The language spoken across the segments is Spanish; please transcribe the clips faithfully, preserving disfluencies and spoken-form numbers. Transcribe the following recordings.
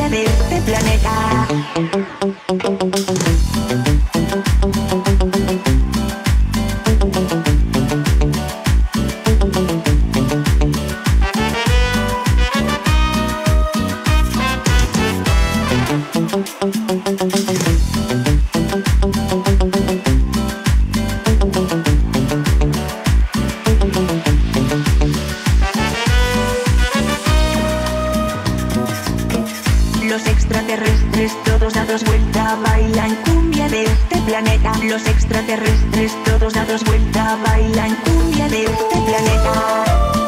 cumbia de este planeta. Los extraterrestres todos dados vuelta bailan cumbia de este planeta. Los extraterrestres todos dados vuelta bailan cumbia de este planeta.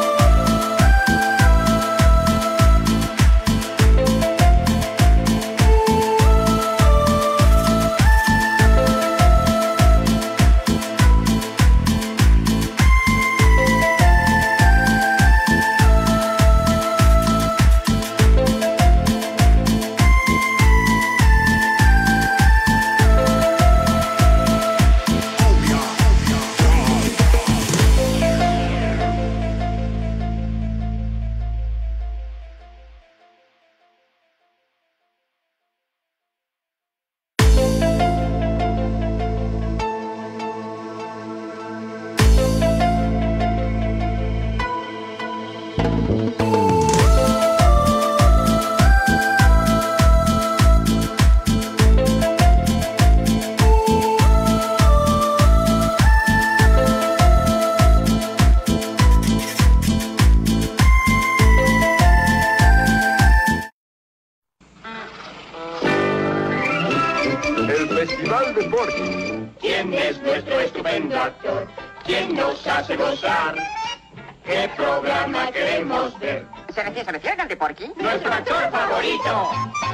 El Festival de Porky. ¿Quién es nuestro estupendo actor? ¿Quién nos hace gozar? ¿Qué programa queremos ver? ¿Se refiere, se refiere al de Porky? ¡Nuestro actor favorito!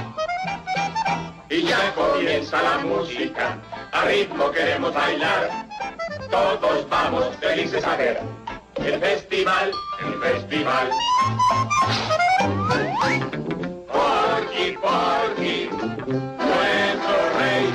Y ya comienza la música, a ritmo queremos bailar. Todos vamos felices a ver el festival, el festival. Porky, Porky, nuestro rey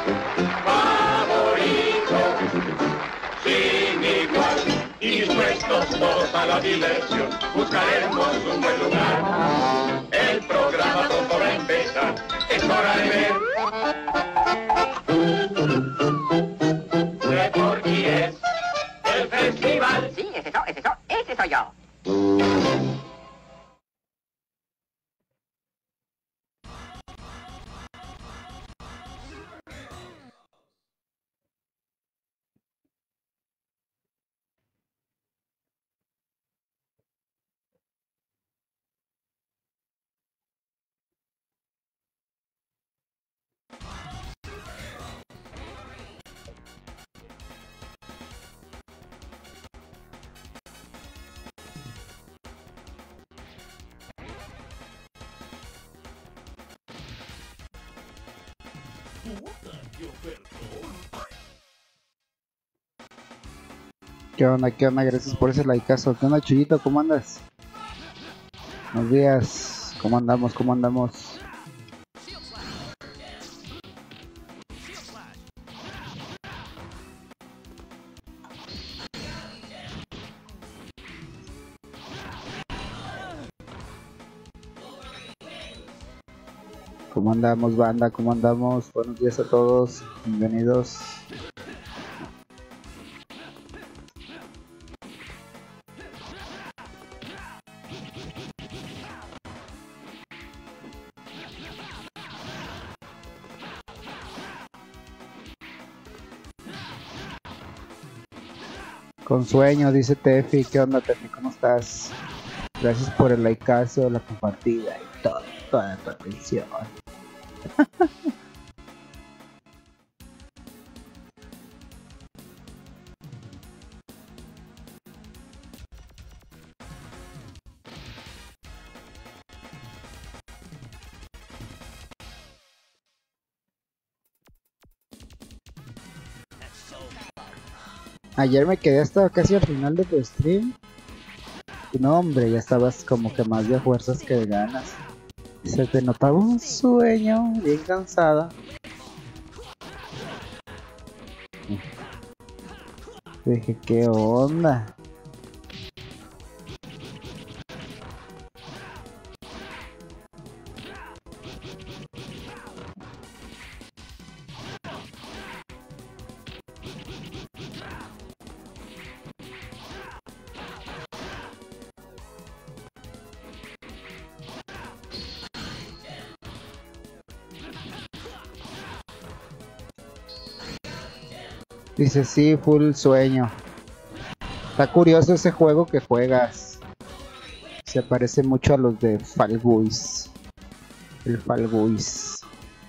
favorito, sin igual, y dispuestos todos a la diversión, buscaremos un buen lugar. El programa pronto va a empezar, es hora de ver. De Porky es el festival. Sí, ese soy, ese soy, ese soy yo. ¿Qué onda? ¿Qué onda? Gracias por ese likeazo. ¿Qué onda, Chuyito? ¿Cómo andas? Buenos días. ¿Cómo andamos? ¿Cómo andamos? ¿Cómo andamos, banda? ¿Cómo andamos? Buenos días a todos. Bienvenidos. Con sueño, dice Tefi. ¿Qué onda, Tefi? ¿Cómo estás? Gracias por el likeazo, la compartida y todo, toda tu atención. Ayer me quedé hasta casi al final de tu stream. Y no, hombre, ya estabas como que más de fuerzas que de ganas. Se te notaba un sueño, bien cansada. Dije, ¿qué onda? Dice sí, full sueño. Está curioso ese juego que juegas. Se parece mucho a los de Fall Guys. El Fall Guys.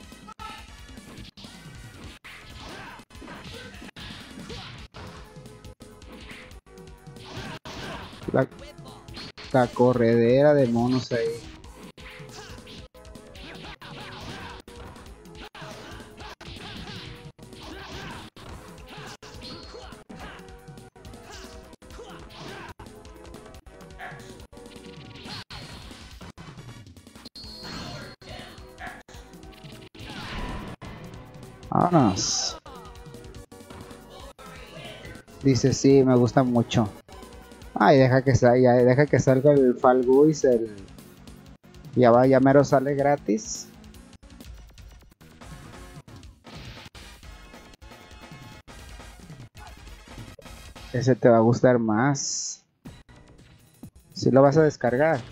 La, la corredera de monos ahí. Vámonos. Dice sí, me gusta mucho. Ay, deja que salga, deja que salga el Fall Guys, el ya va, ya mero sale gratis. Ese te va a gustar más. Si lo vas a descargar.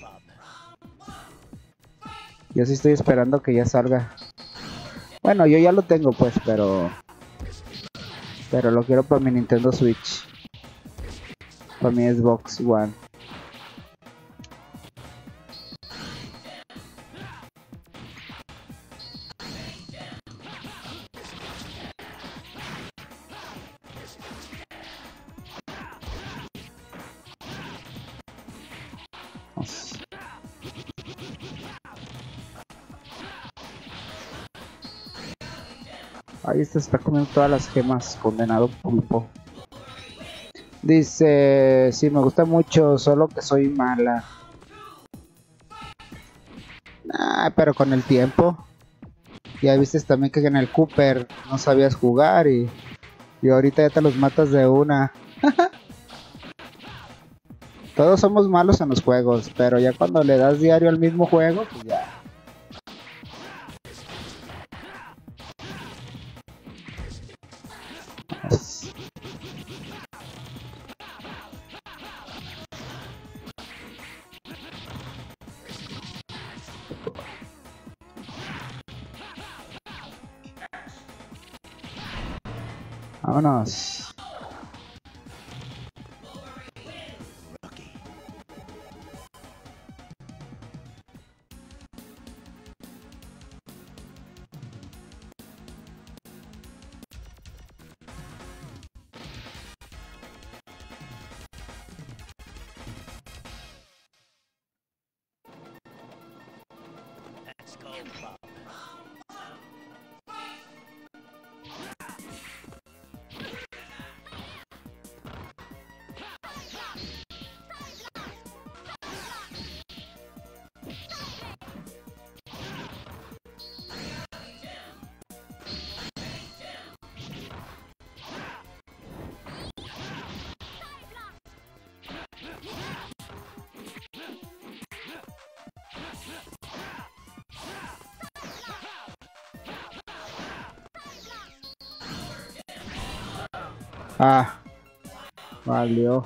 Yo sí estoy esperando que ya salga. Bueno, yo ya lo tengo pues, pero pero lo quiero para mi Nintendo Switch. Para mi Xbox One. Ahí se está comiendo todas las gemas, condenado pulpo. Dice, sí, me gusta mucho, solo que soy mala. Ah, pero con el tiempo. Ya viste también que en el Cooper no sabías jugar y, y ahorita ya te los matas de una. Todos somos malos en los juegos, pero ya cuando le das diario al mismo juego, pues ya. Vámonos. Ah, valió.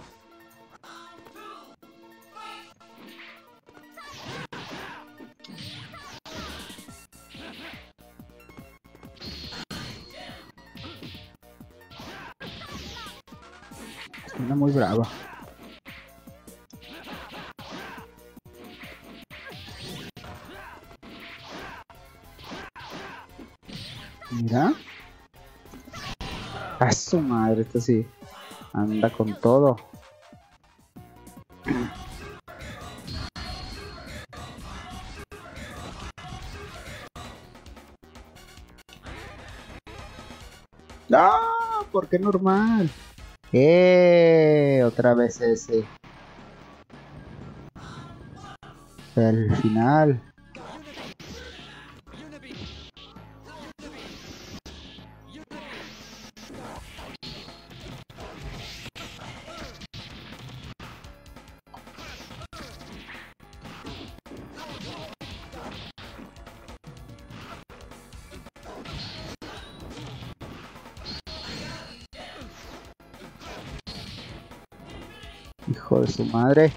Está muy brava. Mira. A su madre, esto sí anda con todo. ¡No! ¿Por qué normal? ¡Eh! Otra vez ese. El final. Hijo de su madre.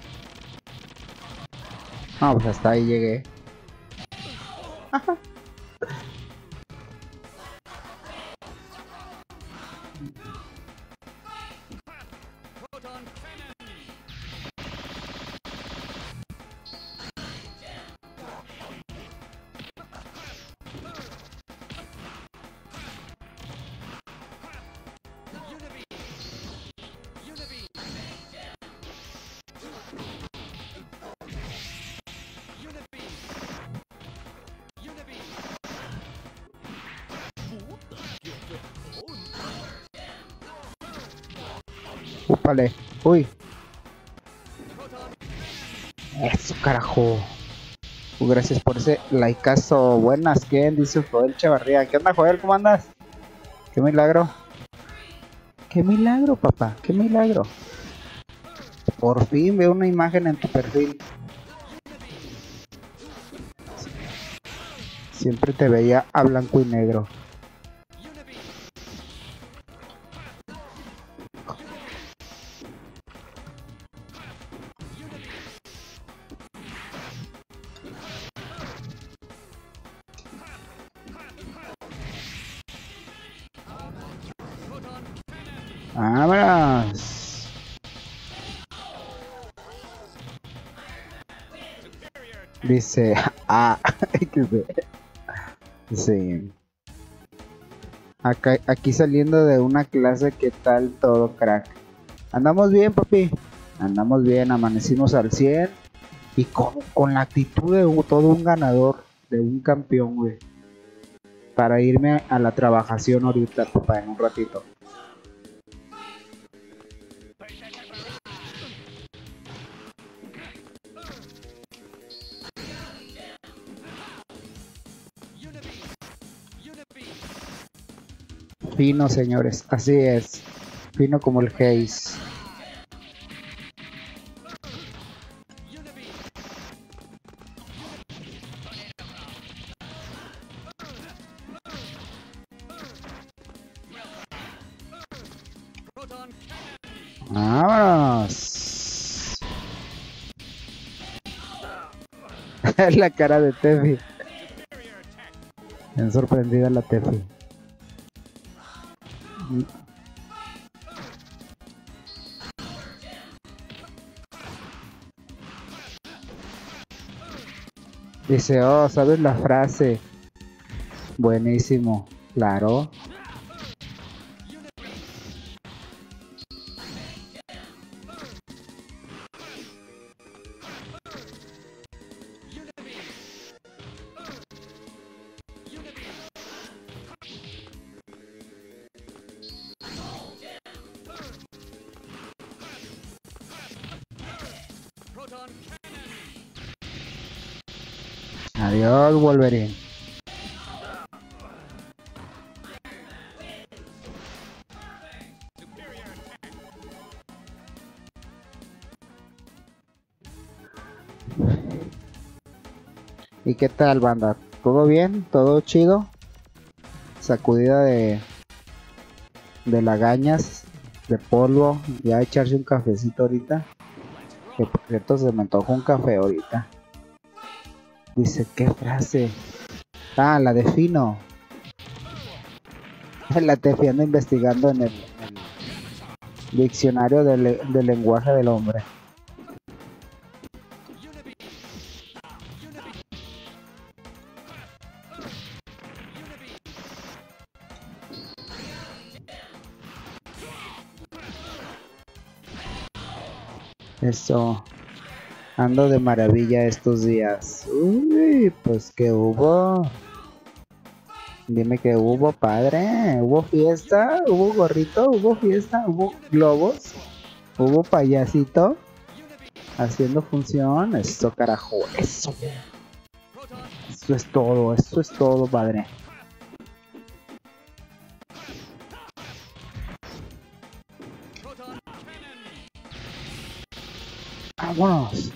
No, pues hasta ahí llegué. Úpale. Uy. Eso, carajo. Uh, gracias por ese likeazo. Buenas, ¿quién? Dice Joel Chavarría. ¿Qué onda, Joel? ¿Cómo andas? Qué milagro. Qué milagro, papá. Qué milagro. Por fin veo una imagen en tu perfil. Siempre te veía a blanco y negro. ¡Vámonos! Dice, ah, sí. Acá, aquí saliendo de una clase, ¿qué tal todo, crack? Andamos bien, papi. Andamos bien, amanecimos al cien. Y con, con la actitud de un, todo un ganador, de un campeón, güey. Para irme a la trabajación ahorita, papá, en un ratito. Fino, señores, así es. Fino como el Haze. ¡Vámonos! La cara de Tefi. Bien sorprendida la Tefi. Dice, oh, ¿sabes la frase? Buenísimo, claro. Adiós, Wolverine. ¿Y qué tal, banda? ¿Todo bien? ¿Todo chido? Sacudida de de lagañas, de polvo. Ya echarse un cafecito ahorita. Que por cierto se me antojó un café ahorita. Dice, ¿qué frase? Ah, la de Fino. La Tefi anda investigando en el, en el diccionario del, del lenguaje del hombre. Eso. Ando de maravilla estos días. Uy, pues que hubo. Dime que hubo, padre. Hubo fiesta, hubo gorrito, hubo fiesta, hubo globos, hubo payasito haciendo función. Eso, carajo, eso. Eso es todo, eso es todo, padre. Vámonos.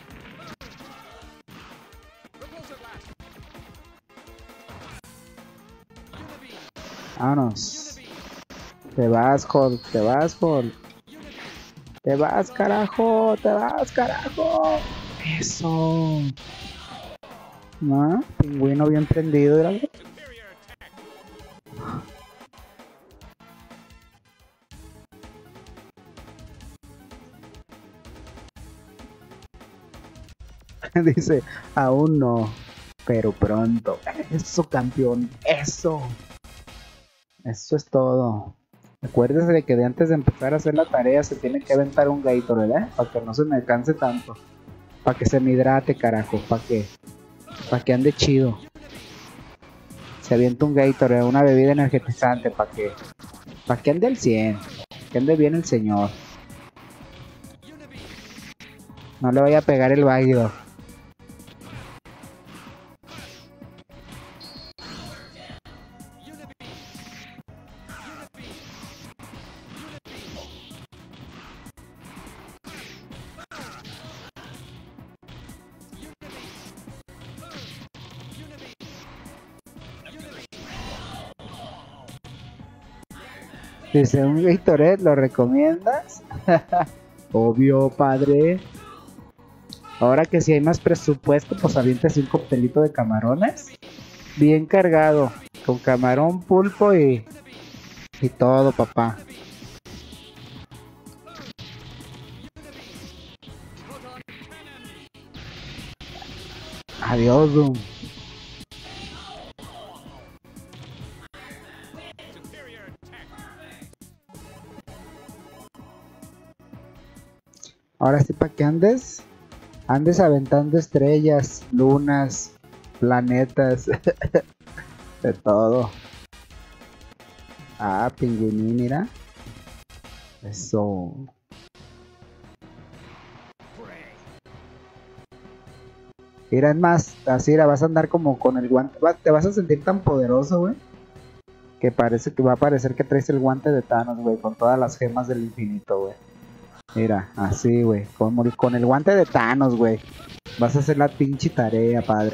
Vámonos. Te vas, Hulk, te vas, Hulk. Te vas, carajo, te vas, carajo. Eso. ¿No? Pingüino bien prendido, ¿verdad? Dice, aún no, pero pronto. Eso, campeón, eso. Eso es todo. Acuérdese de que de antes de empezar a hacer la tarea se tiene que aventar un Gatorade, ¿verdad? Para que no se me canse tanto. Para que se me hidrate, carajo. Para que, para que ande chido. Se avienta un Gatorade, una bebida energizante. Para que, para que ande al cien. Que ande bien el señor. No le vaya a pegar el válido. Dice, ¿un Gatorade lo recomiendas? Obvio, padre. Ahora que si hay más presupuesto, pues aviéntase un coctelito de camarones. Bien cargado. Con camarón, pulpo y... Y todo, papá. Adiós, Doom. Ahora sí, para que andes, andes aventando estrellas, lunas, planetas, de todo. Ah, pingüinín, mira. Eso. Mira, es más, así la vas a andar como con el guante. Va, te vas a sentir tan poderoso, güey, que parece que va a parecer que traes el guante de Thanos, güey, con todas las gemas del infinito, güey. Mira, así, güey, con, con el guante de Thanos, güey. Vas a hacer la pinche tarea, padre.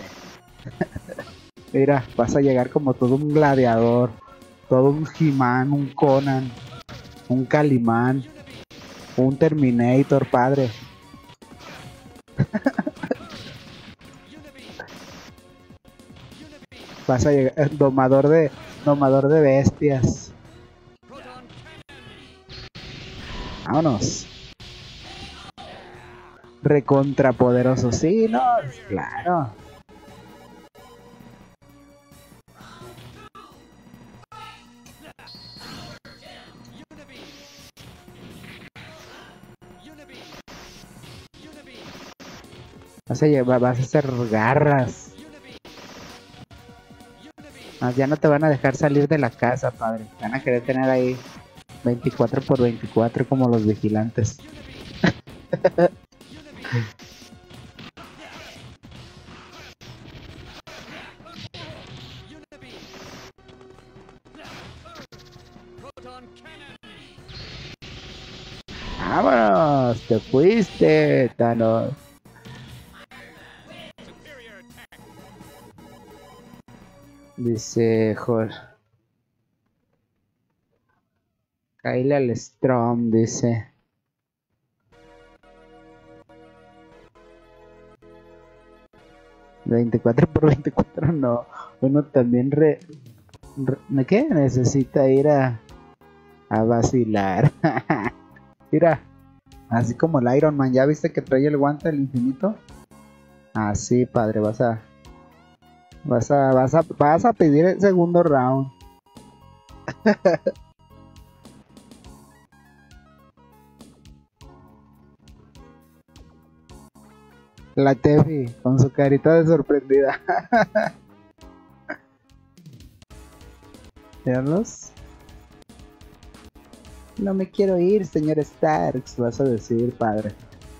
Mira, vas a llegar como todo un gladiador, todo un He-Man, un Conan, un Calimán, un Terminator, padre. Vas a llegar, domador de, domador de bestias. Vámonos. Recontrapoderoso, sí, no, claro. Vas a llevar, vas a hacer garras. Más ya no te van a dejar salir de la casa, padre. Van a querer tener ahí veinticuatro por veinticuatro como los vigilantes. ¡Vámonos! ¡Te fuiste, Thanos! Dice Jorge. Kyle al Strom, dice. veinticuatro por veinticuatro no. Uno también re, re ¿qué? Necesita ir a a vacilar. Mira, así como el Iron Man, ¿ya viste que trae el guante del infinito? Así, padre, vas a vas a vas a vas a pedir el segundo round. La Tefi con su carita de sorprendida. ¿Veanlos? No me quiero ir, señor Starks, vas a decir, padre.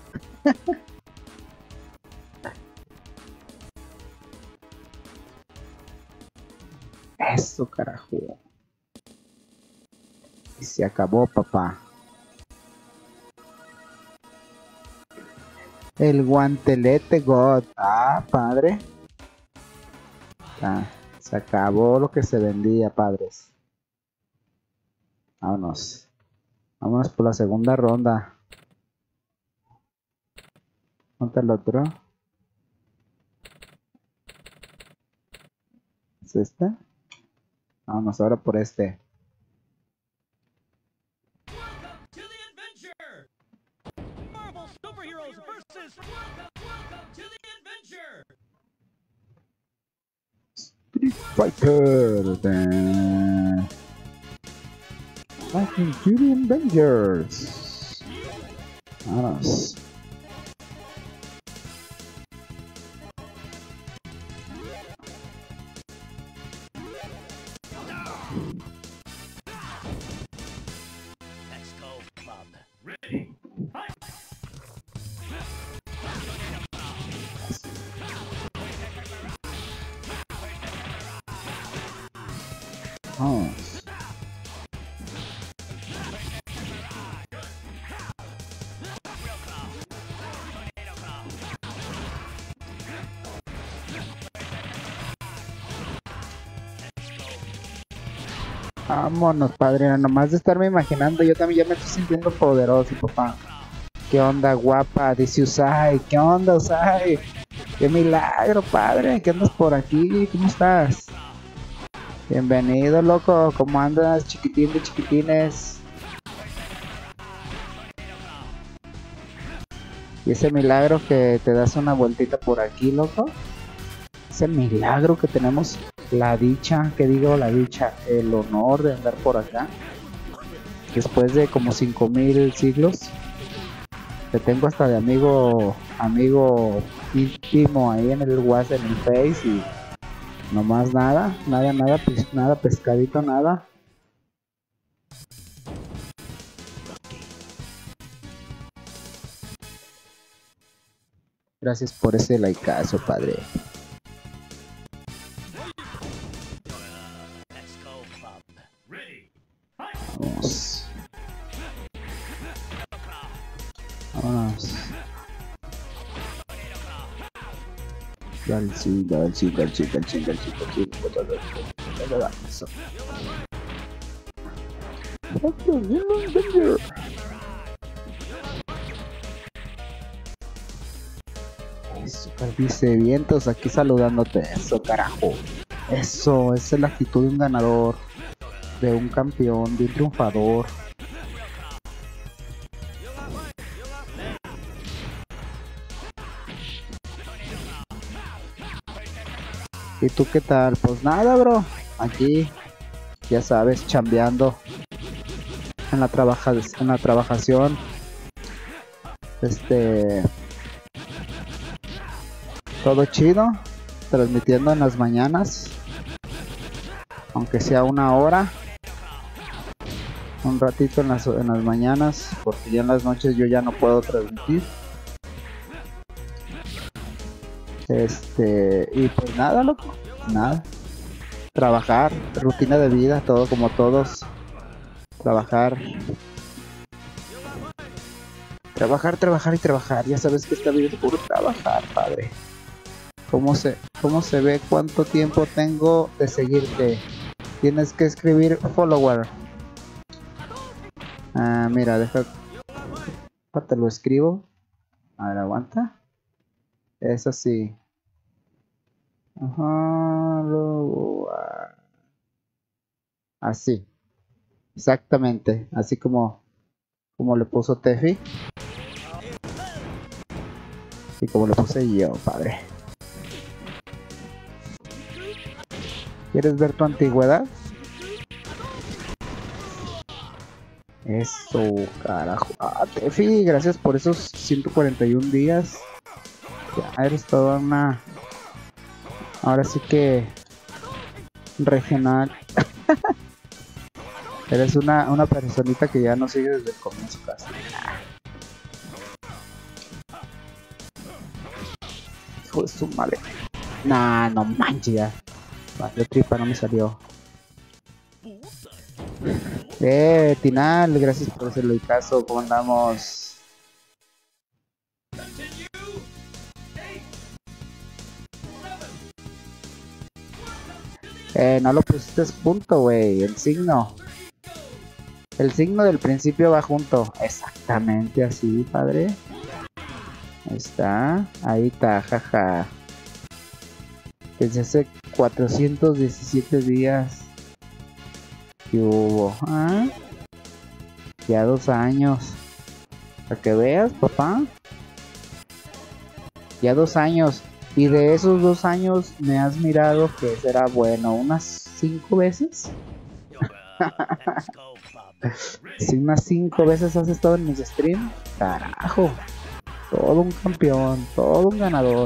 Eso, carajo. Y se acabó, papá. El guantelete God. Ah, padre. Ah, se acabó lo que se vendía, padres. Vámonos. Vámonos por la segunda ronda. ¿Dónde está el otro? ¿Es este? Vámonos ahora por este. Street Fighter. De... Lightning Fury Avengers. Vámonos. Vamos. Vámonos, padre, nomás de estarme imaginando, yo también ya me estoy sintiendo poderoso, papá. ¿Qué onda, guapa? Dice Usai. ¿Qué onda, Usai? ¡Qué milagro, padre! ¿Qué andas por aquí? ¿Cómo estás? Bienvenido, loco. ¿Cómo andas, chiquitín de chiquitines? Y ese milagro que te das una vueltita por aquí, loco. Ese milagro que tenemos la dicha, que digo la dicha, el honor de andar por acá. Después de como cinco mil siglos. Te tengo hasta de amigo, amigo íntimo ahí en el WhatsApp, en el Face y nomás nada, nada, nada, pues nada, pescadito, nada. Gracias por ese likeazo, padre. Vamos. Vámonos. Dale, sí, dale, sí, dale, sí, dale, sí, dale, sí, dale, sí, dale, sí, dale, eso. Eso, dice vientos aquí saludándote. Eso, carajo. Eso, esa es la actitud de un ganador, de un campeón, de un triunfador. ¿Y tú qué tal? Pues nada, bro. Aquí, ya sabes, chambeando en la trabaja en la trabajación. Este, todo chido, transmitiendo en las mañanas, aunque sea una hora, un ratito en las en las mañanas, porque ya en las noches yo ya no puedo transmitir. Este, y pues nada, loco, nada. Trabajar, rutina de vida, todo como todos. Trabajar. Trabajar, trabajar y trabajar. Ya sabes que esta vida es puro trabajar, padre. ¿Cómo se, cómo se ve cuánto tiempo tengo de seguirte? Tienes que escribir follower. Ah, mira, deja. Te lo escribo. A ver, aguanta. Es así. Ajá, luego, ah, así. Exactamente. Así como, como le puso Tefi. Y como le puse yo, padre. ¿Quieres ver tu antigüedad? Eso, carajo. Ah, Tefi, gracias por esos ciento cuarenta y un días. Ya eres toda una... Ahora sí que... regional. Eres una, una personita que ya no sigue desde el comienzo casi. Hijo de su madre. Nah, no manches ya. Vale, tripa, no me salió. Eh, Tinal, gracias por hacerlo el caso. ¿Cómo andamos? Eh, no lo pusiste junto, güey. El signo. El signo del principio va junto. Exactamente así, padre. Ahí está. Ahí está, jaja. Desde hace cuatrocientos diecisiete días. ¿Qué hubo? ¿Ah? Ya dos años. Para que veas, papá. Ya dos años. Y de esos dos años me has mirado que será bueno unas cinco veces. Si unas cinco veces has estado en mis streams, carajo. Todo un campeón, todo un ganador.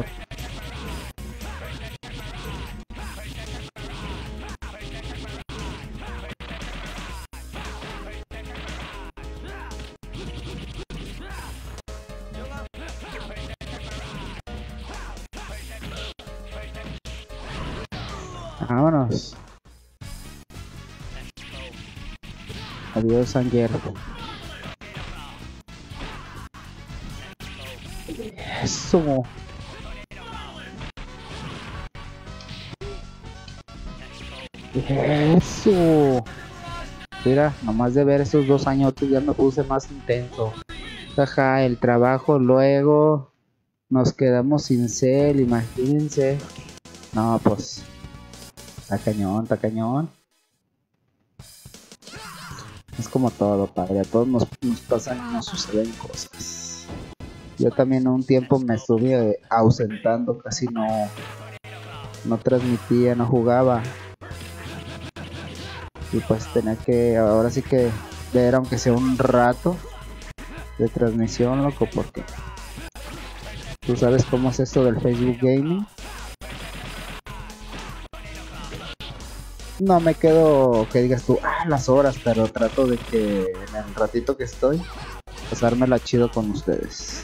Vámonos. Adiós, Anger. Eso. Eso. Mira, nomás de ver esos dos años ya me puse más intenso. Ajá, el trabajo, luego nos quedamos sin cel, imagínense. No, pues, está cañón, está cañón. Es como todo, padre, a todos nos, nos pasan y nos suceden cosas. Yo también un tiempo me estuve ausentando, casi no, no transmitía, no jugaba. Y pues tenía que, ahora sí que ver aunque sea un rato de transmisión, loco, porque tú sabes cómo es esto del Facebook Gaming. No me quedo que digas tú, ah, las horas, pero trato de que en el ratito que estoy, pasármela chido con ustedes.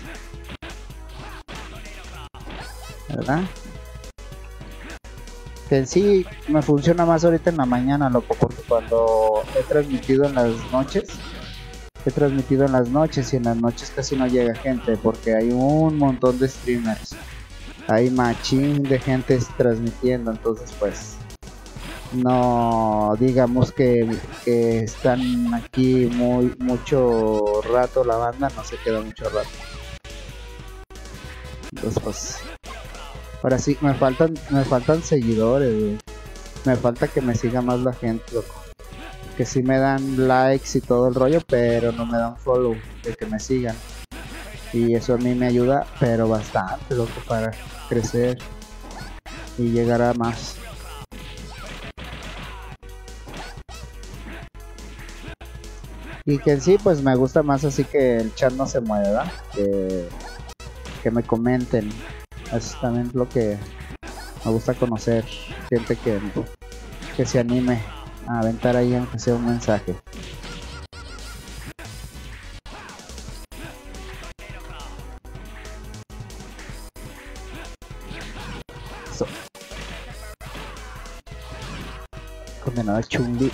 ¿Verdad? Que en sí me funciona más ahorita en la mañana, loco, porque cuando he transmitido en las noches, he transmitido en las noches y en las noches casi no llega gente, porque hay un montón de streamers. Hay machín de gente transmitiendo, entonces pues... no digamos que, que están aquí muy mucho rato la banda, no se queda mucho rato. Entonces pues ahora sí me faltan me faltan seguidores, güey. Me falta que me siga más la gente, loco. Que sí me dan likes y todo el rollo, pero no me dan follow, de que me sigan. Y eso a mí me ayuda, pero bastante, loco, para crecer y llegar a más. Y que en sí pues me gusta más así que el chat no se mueva, que, que me comenten. Eso también es lo que me gusta conocer, gente que, que se anime a aventar ahí aunque sea un mensaje. So. Condenada Chumbi.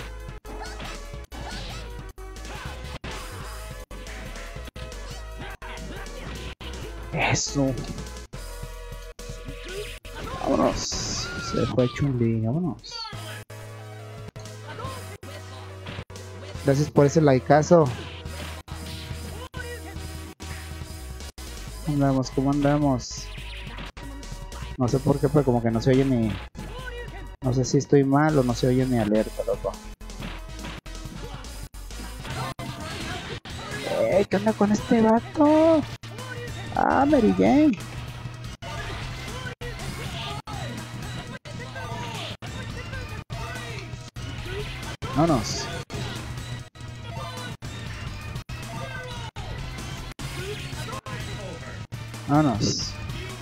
Eso. Vámonos. Se fue Chun-Li. Vámonos. Gracias por ese likeazo. ¿Cómo andamos? ¿Cómo andamos? No sé por qué, pero como que no se oye mi... No sé si estoy mal o no se oye mi alerta, loco. ¡Eh! ¿Qué onda con este vato? Ah, Mary Jane. Vámonos. Vámonos.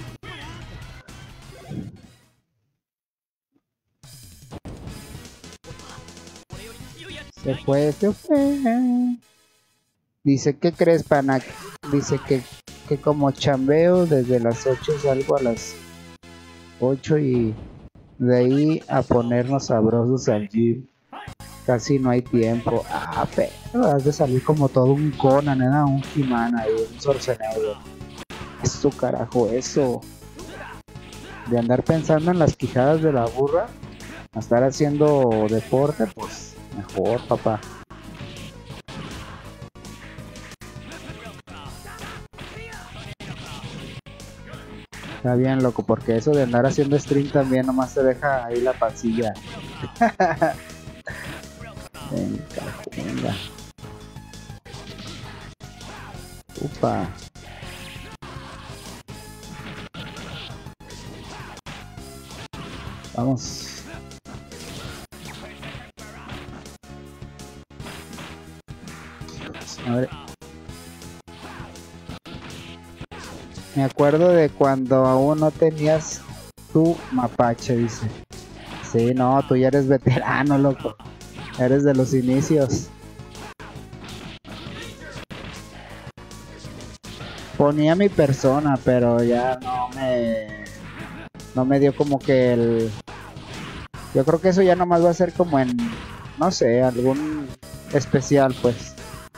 Se fue, se fue. Dice, ¿qué crees, pana? Dice que que como chambeo desde las ocho salgo a las ocho y de ahí a ponernos sabrosos al gym. Casi no hay tiempo. Ah, pero has de salir como todo un Conan, ¿eh? Un He-Man ahí, un Schwarzenegger. Eso, carajo, eso. De andar pensando en las quijadas de la burra, a estar haciendo deporte, pues mejor, papá. Está bien, loco, porque eso de andar haciendo stream también nomás te deja ahí la pancilla. Venga, venga. Upa. Vamos. A ver. Me acuerdo de cuando aún no tenías tu mapache, dice. Sí, no, tú ya eres veterano, loco. Eres de los inicios. Ponía mi persona, pero ya no me... No me dio como que el... Yo creo que eso ya nomás va a ser como en... No sé, algún especial, pues.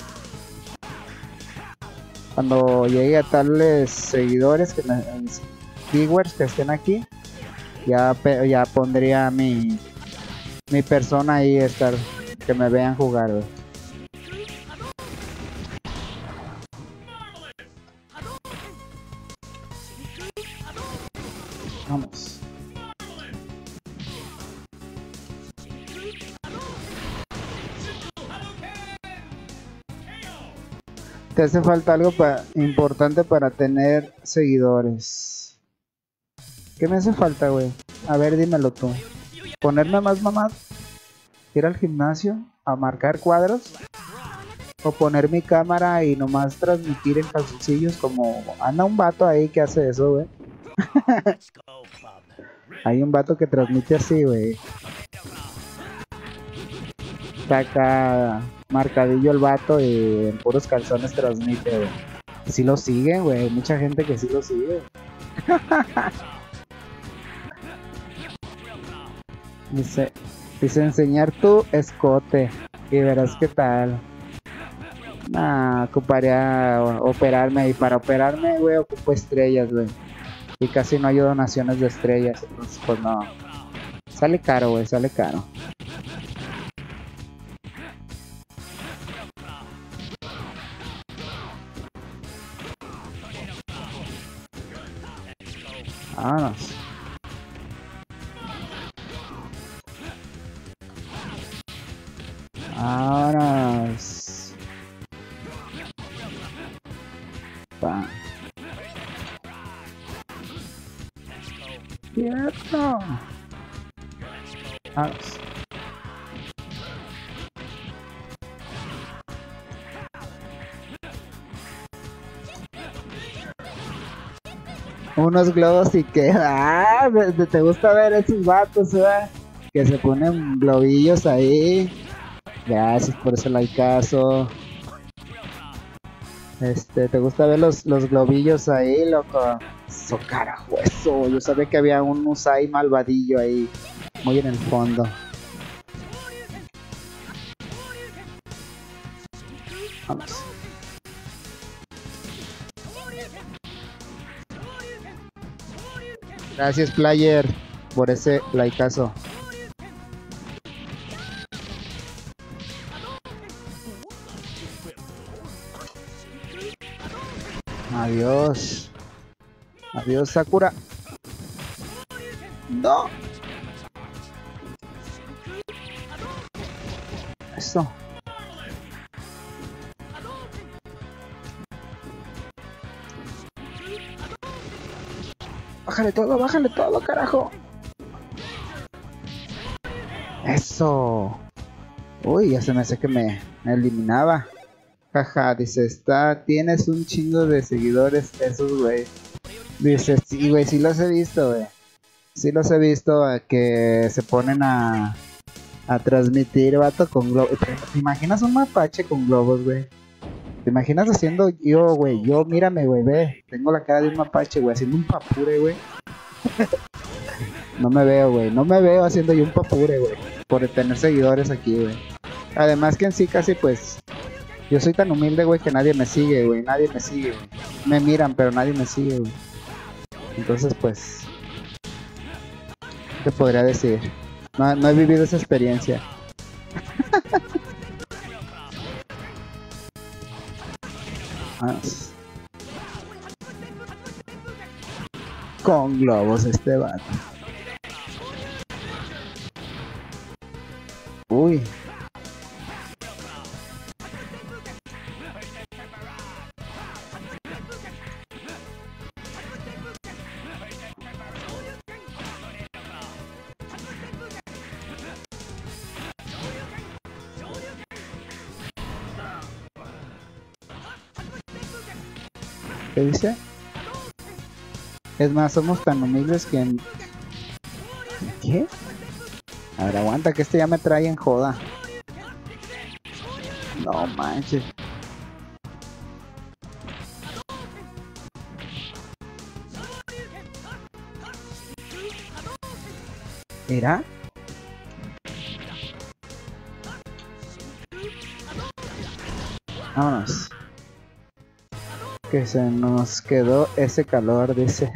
Cuando llegue a tales seguidores, que me, viewers que estén aquí, ya, ya pondría mi, mi persona ahí, estar, que me vean jugar, wey. Vamos. Te hace falta algo pa importante para tener seguidores. ¿Qué me hace falta, güey? A ver, dímelo tú. ¿Ponerme más mamado? ¿Ir al gimnasio? ¿A marcar cuadros? ¿O poner mi cámara y nomás transmitir en calzoncillos? Como anda un vato ahí que hace eso, güey. Hay un vato que transmite así, güey. Está acá marcadillo el vato y en puros calzones transmite, güey. Sí lo siguen, güey. Mucha gente que sí lo sigue. Dice, dice enseñar tu escote y verás qué tal. Nah, ocuparía operarme y para operarme, güey, ocupo estrellas, güey. Y casi no hay donaciones de estrellas, entonces pues no. Sale caro, güey, sale caro. Vámonos. Vámonos. Pa. Cierto. Vámonos. Unos globos y que... Ah, te gusta ver esos vatos, ¿eh? Que se ponen globillos ahí. Gracias por ese likeazo. Este, ¿te gusta ver los, los globillos ahí, loco? Eso, carajo, eso. Yo sabía que había un Usai malvadillo ahí, muy en el fondo. Vamos. Gracias, player, por ese likeazo. Adiós. Adiós, Sakura. No. Eso. Bájale todo, bájale todo, carajo. Eso. Uy, ya se me hace que me, me eliminaba. Jaja, dice, está, tienes un chingo de seguidores, esos, güey. Dice, sí, güey, sí los he visto, güey. Sí los he visto, eh, que se ponen a, a transmitir, vato, con globos. ¿Te imaginas un mapache con globos, güey? ¿Te imaginas haciendo yo, güey? Yo, mírame, güey, ve. Tengo la cara de un mapache, güey, haciendo un papure, güey. No me veo, güey. No me veo haciendo yo un papure, güey. Por tener seguidores aquí, güey. Además que en sí casi, pues... Yo soy tan humilde, güey, que nadie me sigue, güey. Nadie me sigue, güey. Me miran, pero nadie me sigue, güey. Entonces, pues... ¿Qué te podría decir? No, no he vivido esa experiencia. Vamos. Con globos este vato. Uy. ¿Qué dice? Es más, somos tan humildes que en... ¿Qué? A ver, aguanta que este ya me trae en joda. No manches. ¿Era? Vámonos. Que se nos quedó ese calor, dice.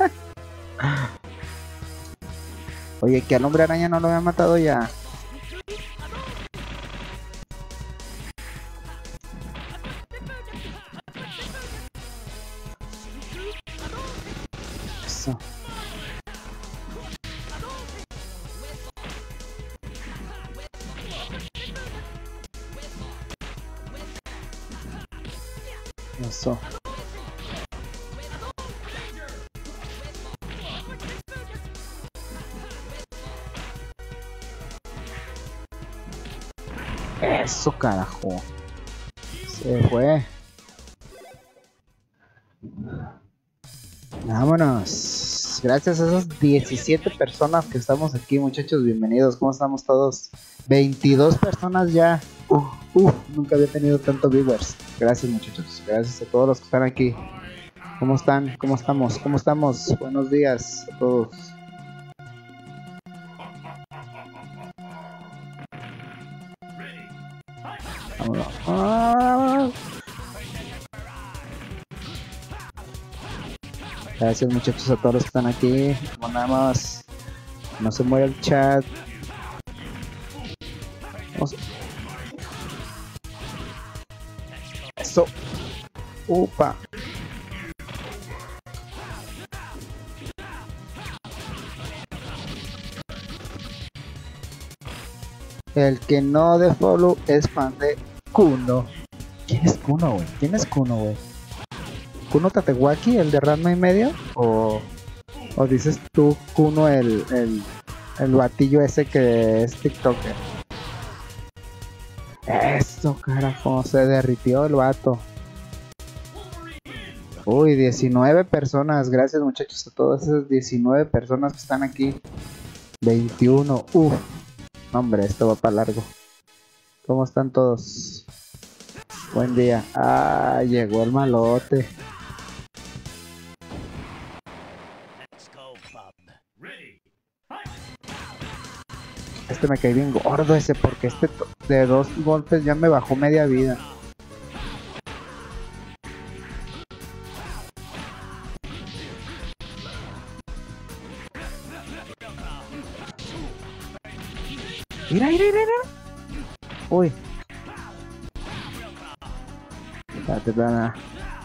Oye, que al hombre araña no lo había matado ya. Eso. Eso. Eso, carajo. Se fue. Vámonos. Gracias a esas diecisiete personas que estamos aquí, muchachos. Bienvenidos. ¿Cómo estamos todos? veintidós personas ya. Uh, uh, nunca había tenido tantos viewers. Gracias, muchachos. Gracias a todos los que están aquí. ¿Cómo están? ¿Cómo estamos? ¿Cómo estamos? Buenos días a todos. Vámonos. ¡Ah! Gracias, muchachos, a todos los que están aquí. Como nada más, no se muere el chat. Vamos. Eso. Upa. El que no de follow es fan de Kuno. ¿Quién es Kuno, güey? ¿Quién es Kuno, güey? ¿Kuno Tatewaki, el de Ranma y medio? ¿O, o dices tú Kuno, el, el, el batillo ese que es TikToker? Eso, carajo, se derritió el vato. Uy, diecinueve personas. Gracias, muchachos, a todas esas diecinueve personas que están aquí. veintiuno. Uff. Hombre, esto va para largo. ¿Cómo están todos? Buen día. Ah, llegó el malote. Este me cae bien gordo ese, porque este de dos golpes ya me bajó media vida. Mira, mira, mira. Uy. Espérate, espérate.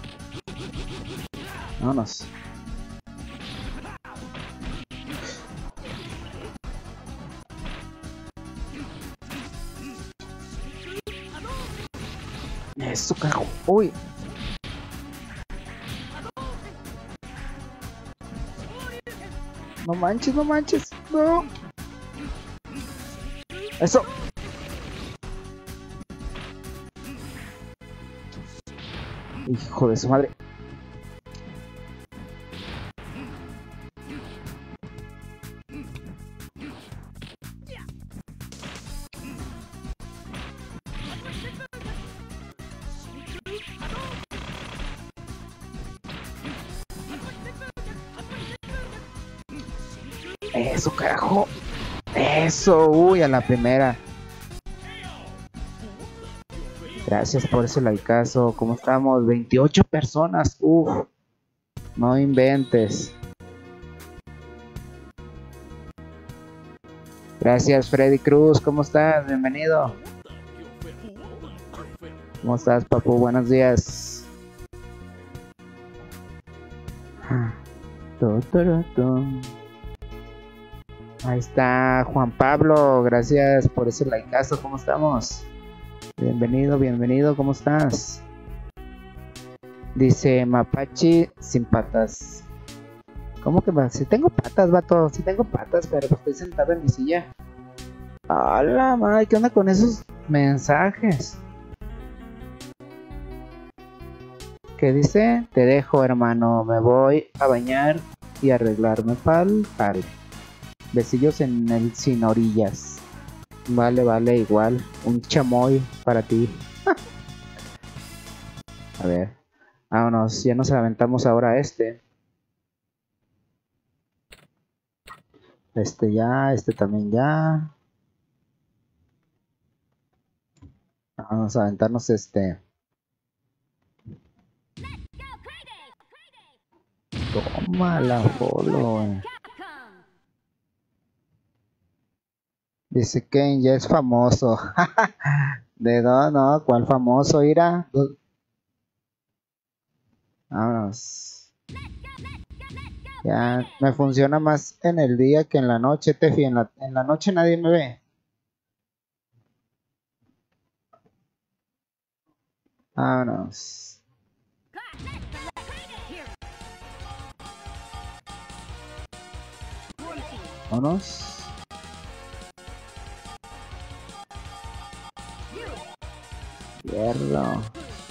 Vámonos. Eso, carajo. Uy. No manches, no manches. No. Eso. Hijo de su madre. Eso, carajo. Eso, uy, a la primera. Gracias por ese likeazo. ¿Cómo estamos? veintiocho personas. Uf. No inventes. Gracias, Freddy Cruz. ¿Cómo estás? Bienvenido. ¿Cómo estás, papu? Buenos días. Ahí está Juan Pablo. Gracias por ese likeazo. ¿Cómo estamos? Bienvenido, bienvenido, ¿cómo estás? Dice Mapachi sin patas. ¿Cómo que va? Si tengo patas, vato, si tengo patas, pero estoy sentado en mi silla. ¡Hala, madre! ¿Qué onda con esos mensajes? ¿Qué dice? Te dejo, hermano. Me voy a bañar y arreglarme pal, pal. Besillos en el sin orillas. Vale, vale, igual. Un chamoy para ti. A ver. Vámonos. Ya nos aventamos ahora este. Este ya, este también ya. Vamos a aventarnos este. Toma la follow. Dice que ya es famoso. ¿De dónde? No, ¿cuál famoso? Ira. Vámonos. Ya me funciona más en el día que en la noche, Tefi. En la, en la noche nadie me ve. Vámonos. Vámonos. Hierro.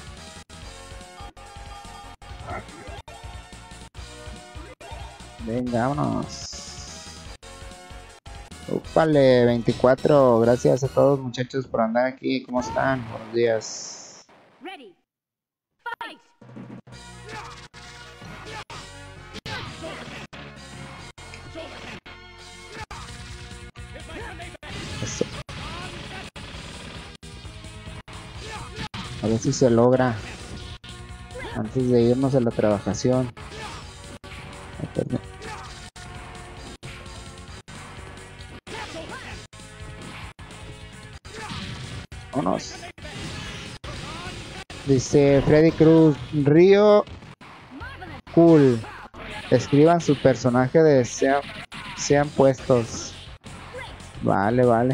Venga, vámonos. Upale, veinticuatro. Gracias a todos, muchachos, por andar aquí. ¿Cómo están? Buenos días. Ready. Fight. Eso. A ver si se logra antes de irnos a la trabajación. Vámonos. Dice Freddy Cruz, Río cool. Escriban su personaje de sean, sean puestos. Vale, vale.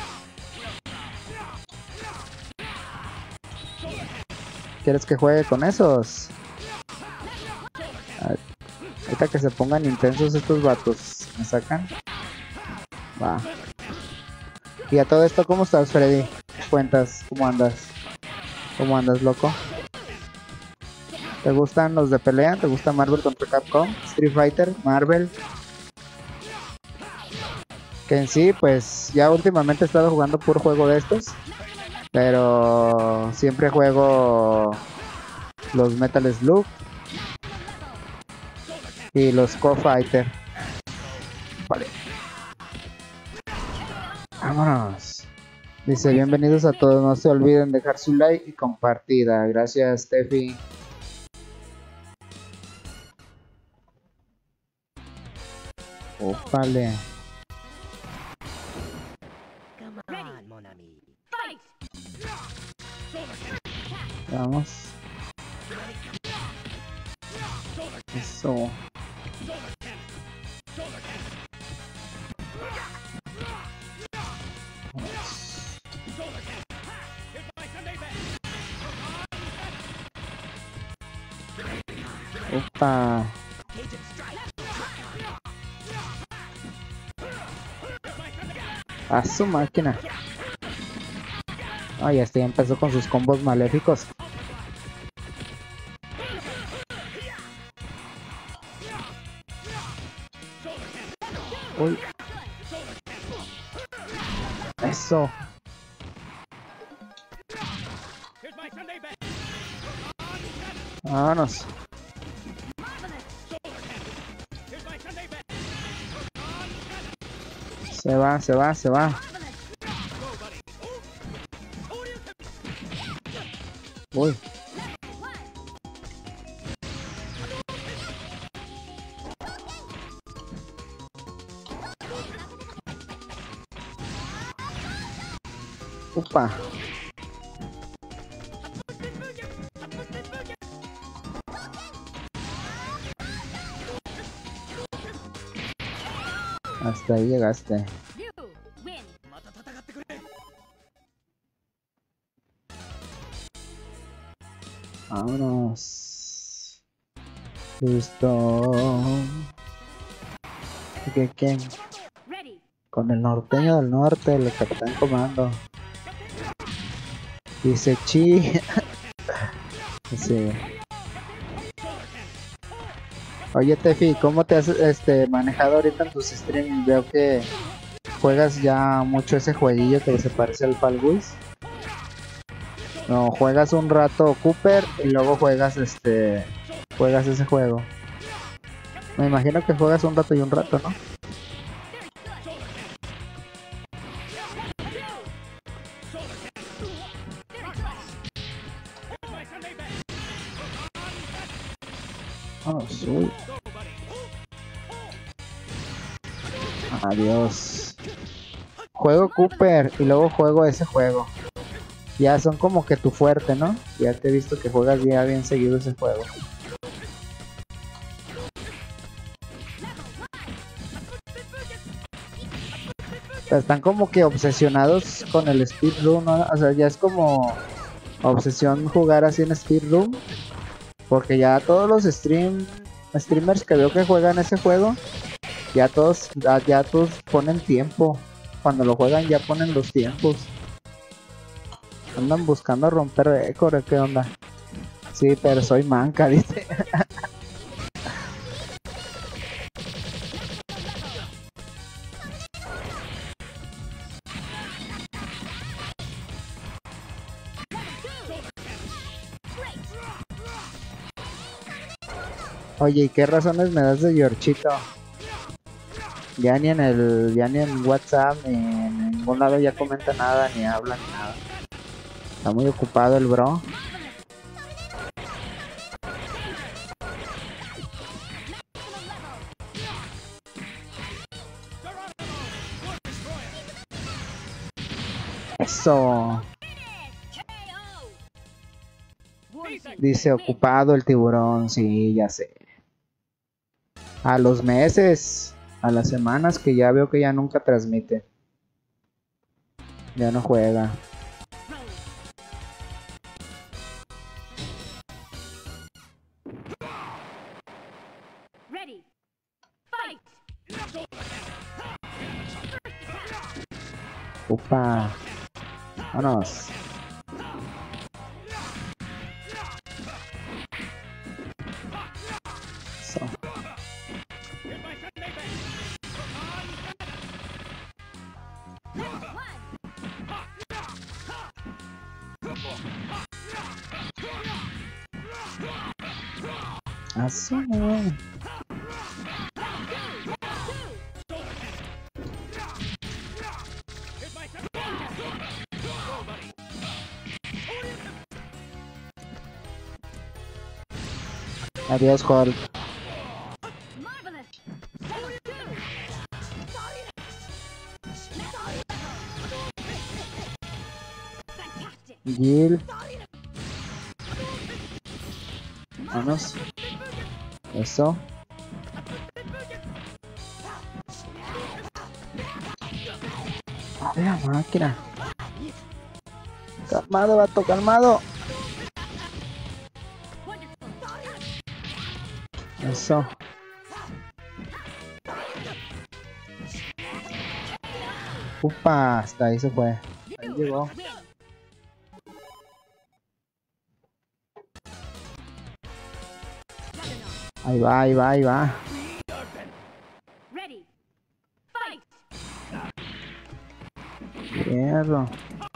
¿Quieres que juegue con esos? Ahorita que se pongan intensos estos vatos. ¿Me sacan? Va. Y a todo esto, ¿cómo estás, Freddy? ¿Qué cuentas? ¿Cómo andas? ¿Cómo andas, loco? ¿Te gustan los de pelea? ¿Te gusta Marvel contra Capcom? Street Fighter, Marvel. Que en sí, pues ya últimamente he estado jugando puro juego de estos. Pero siempre juego los Metal Slug y los Co-Fighter. Vale. Vámonos. Dice, bienvenidos a todos. No se olviden dejar su like y compartida. Gracias, Steffi. Ópale. Vamos. Eso. Opa. A su máquina. Ay, este ya empezó con sus combos maléficos. Uy. Eso. Vámonos. Se va, se va, se va. Uy. Upa. Hasta ahí llegaste. Vámonos. Listo. ¿Qué, qué? Con el norteño del norte, el capitán comando. Dice chi. Dice Oye, Tefi, ¿cómo te has este, manejado ahorita en tus streams? Veo que juegas ya mucho ese jueguillo que se parece al Fall Guys. No, juegas un rato Cooper y luego juegas este... Juegas ese juego. Me imagino que juegas un rato y un rato, ¿no? Oh, sí. Adiós. Juego Cooper y luego juego ese juego. Ya son como que tu fuerte, ¿no? Ya te he visto que juegas ya bien seguido ese juego. Pero están como que obsesionados con el speedrun, ¿no? O sea, ya es como obsesión jugar así en speedrun. Porque ya todos los stream, streamers que veo que juegan ese juego, ya todos, ya, ya todos ponen tiempo. Cuando lo juegan ya ponen los tiempos. Andan buscando romper récord, ¿qué onda? Sí, pero soy manca, dice. Oye, ¿y qué razones me das de Yorchito? Ya ni en el, ya ni en WhatsApp, ni en ningún lado ya comenta nada, ni habla, ni nada. Está muy ocupado el bro. Eso. Dice ocupado el tiburón, sí, ya sé. A los meses, a las semanas que ya veo que ya nunca transmite. Ya no juega. Ready. Fight. Upa. Vámonos. Eso. Así. Adiós, Hulk. Gil. Vamos. Eso. A la máquina. Calmado, vato, calmado. Eso. Upa, hasta ahí se fue. Ahí llegó. Ahí va, ahí va, ahí va. Ready. Fight. Hierro.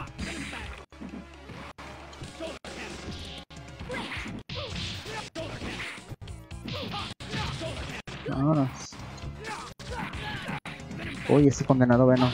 Vámonos. Uy, ese condenado Venom.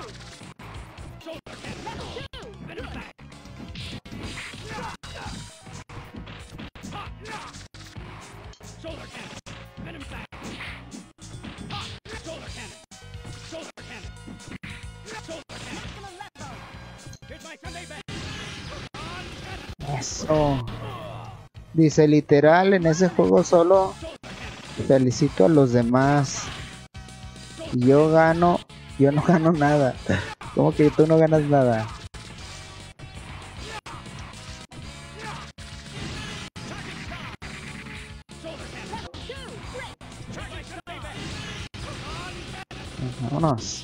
Eso. Dice literal en ese juego solo felicito a los demás. Y yo gano, yo no gano nada. ¿Cómo que tú no ganas nada? Vámonos.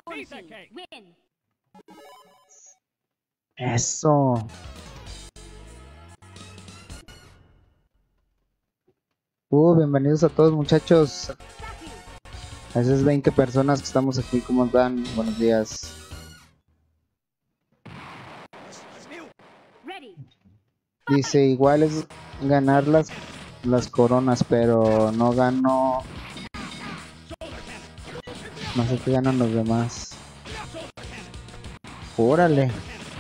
Team win. Eso. Uh, bienvenidos a todos, muchachos. A esas veinte personas que estamos aquí, ¿cómo están? Buenos días. Ready. Dice, igual es ganar las, las coronas, pero no gano. No sé qué ganan los demás. Órale.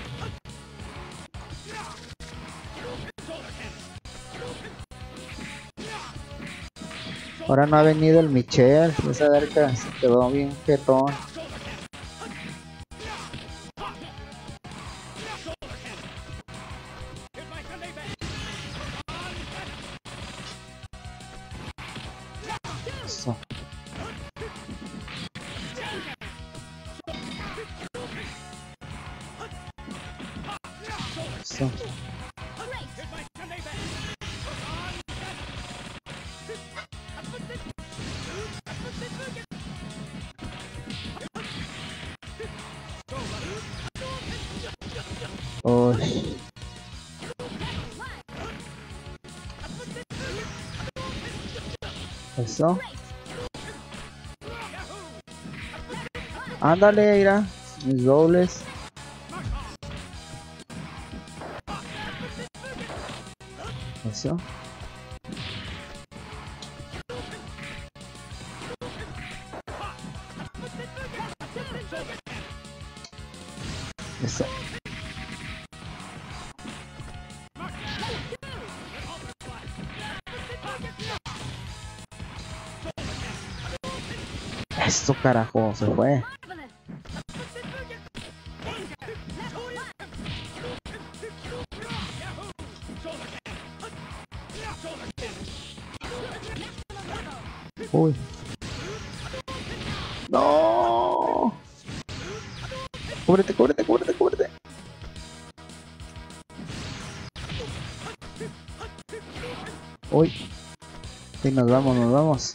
Ahora no ha venido el Michel, esa verga se quedó bien jetón. Eso. Eso. Uy. Eso. Ándale, mira, mis dobles. Eso. Eso. Esto carajo, se fue. Uy. No. Cúbrete, cúbrete, cúbrete, cúbrete. Uy. Sí, nos vamos, nos vamos.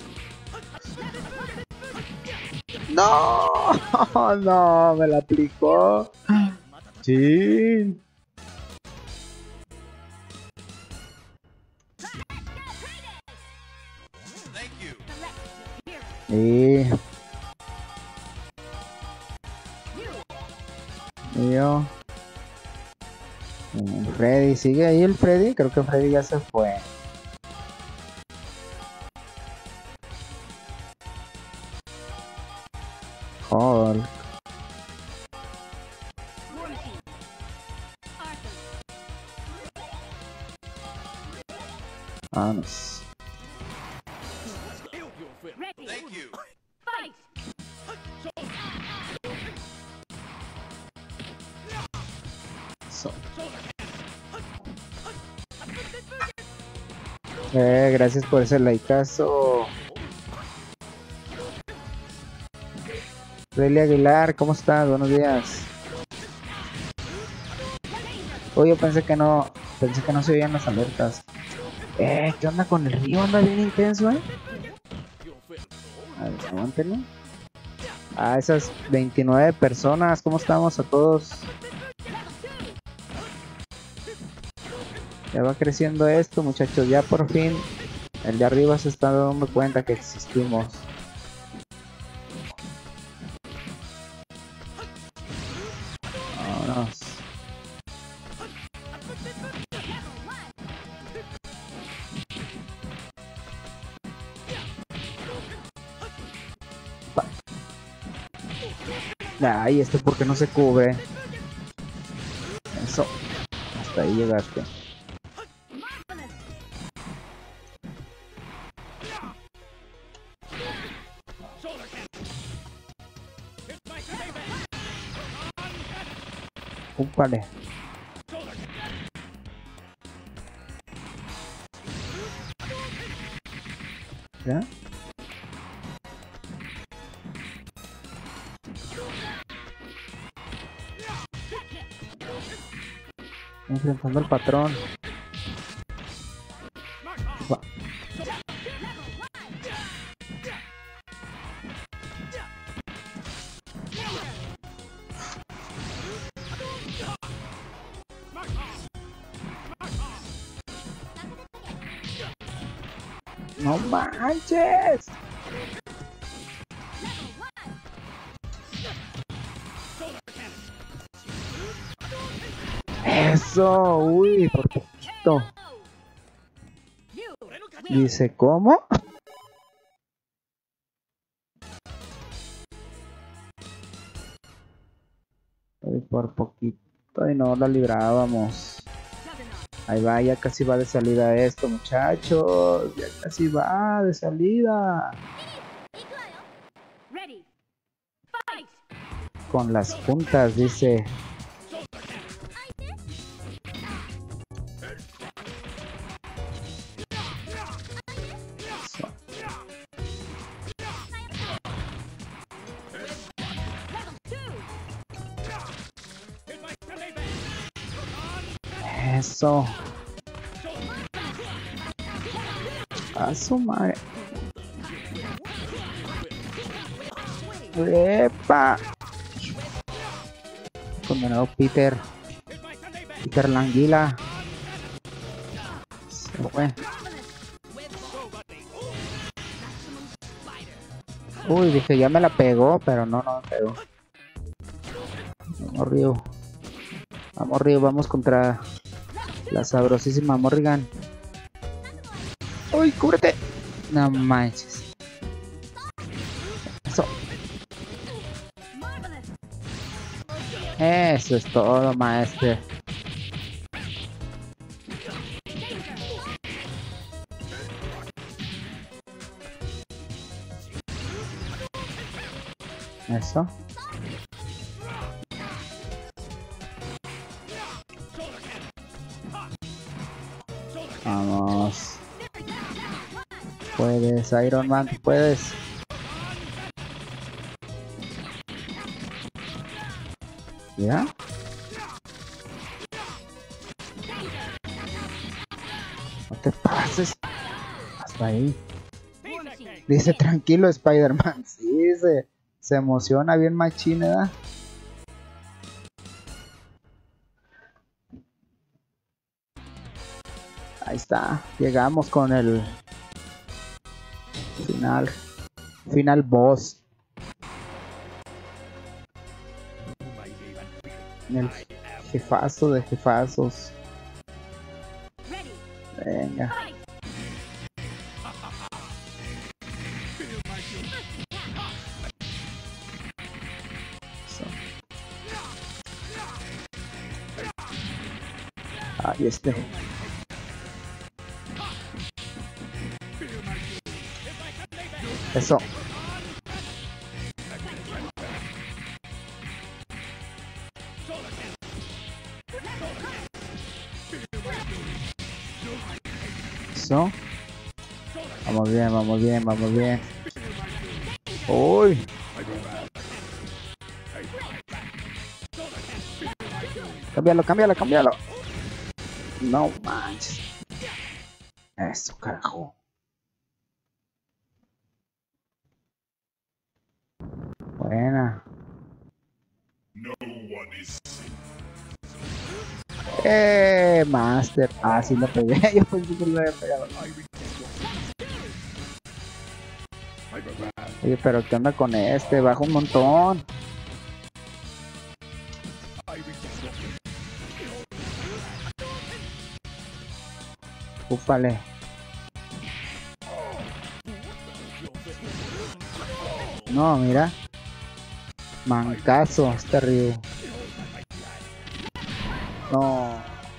No, no, me la aplicó. Sí. Y... y yo. Y Freddy, ¿sigue ahí el Freddy? Creo que Freddy ya se fue. Hulk. Vámonos. Ready. Fight. So. Eh, gracias por ese likeazo. Delia Aguilar, ¿cómo estás? Buenos días. Oye, yo pensé que no, pensé que no se oían las alertas. Eh, ¿qué onda con el río? Anda bien intenso, eh. A ver, aguántenlo. A esas veintinueve personas, ¿cómo estamos a todos? Ya va creciendo esto, muchachos. Ya por fin el de arriba se está dando cuenta que existimos. Vámonos. Ay, esto porque no se cubre. Eso. Hasta ahí llegaste. Úpale. ¿Ya? Enfrentando al patrón. Va. No manches. Eso, uy, por poquito. Dice, ¿cómo? Uy, por poquito y no la librábamos. Ahí va, ya casi va de salida esto, muchachos. Ya casi va de salida. Con las puntas, dice. Eso. A su madre. ¡Epa! Condenado Peter. Peter Languila. Se fue. Uy, dije, ya me la pegó, pero no, no me pegó. Vamos, Ryu. Vamos, Ryu, vamos contra la sabrosísima Morrigan. ¡Uy, cúbrete! No manches. Eso. Eso es todo, maestro. Eso. Vamos. Puedes, Iron Man, puedes. ¿Ya? No te pases. Hasta ahí. Dice, tranquilo, Spider-Man. Sí, se, se emociona bien machín, ¿verdad? Ahí está. Llegamos con el final. Final boss. El jefazo de jefazos. Venga. Ahí está. Eso. Eso. Vamos bien, vamos bien, vamos bien. Uy. Cámbialo, cámbialo, cámbialo. No manches. Eso, carajo. Buena. Eh, Master. Ah, sí lo pegué. Yo pensé que lo había pegado. Oye, pero ¿qué onda con este? Baja un montón. Ufale. No, mira. Mancazo, este río. No.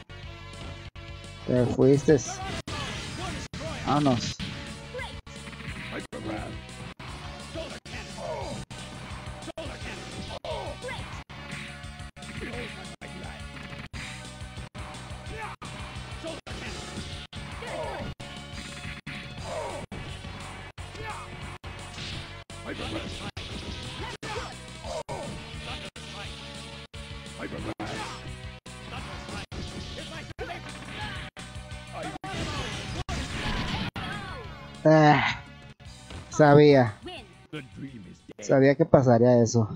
Te fuiste. Vámonos. Ah, sabía. Sabía que pasaría eso.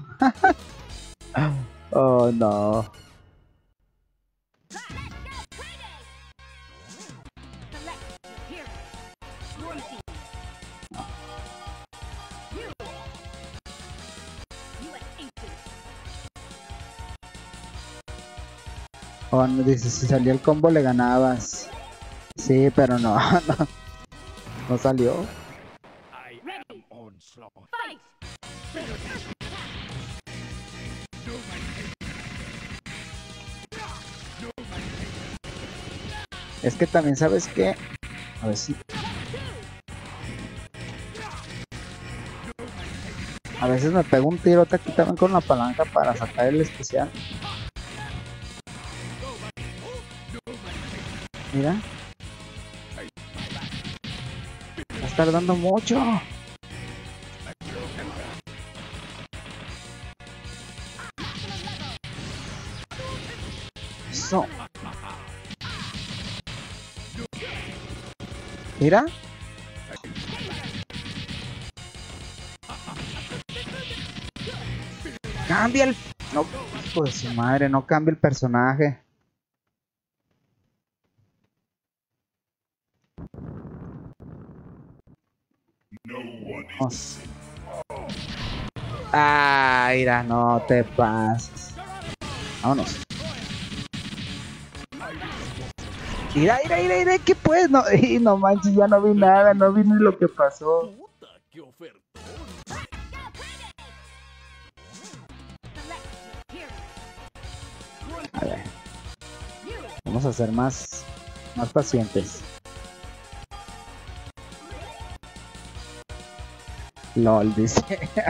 Oh no. O no, dice, si salía el combo le ganabas. Sí, pero no, no, no salió. Ready. Fight. Es que también, ¿sabes qué? A ver si... A veces me pego un tirote aquí también con la palanca para sacar el especial. Mira. Va a estar dando mucho. Eso. Mira. Cambia el... No, pues su madre, no cambia el personaje. Vamos. Ah, mira, no te pases. Vámonos. Mira, mira, mira, mira, ¿qué pues? No, y no manches, ya no vi nada, no vi ni lo que pasó. A ver. Vamos a ser más, más pacientes. LOL, dice.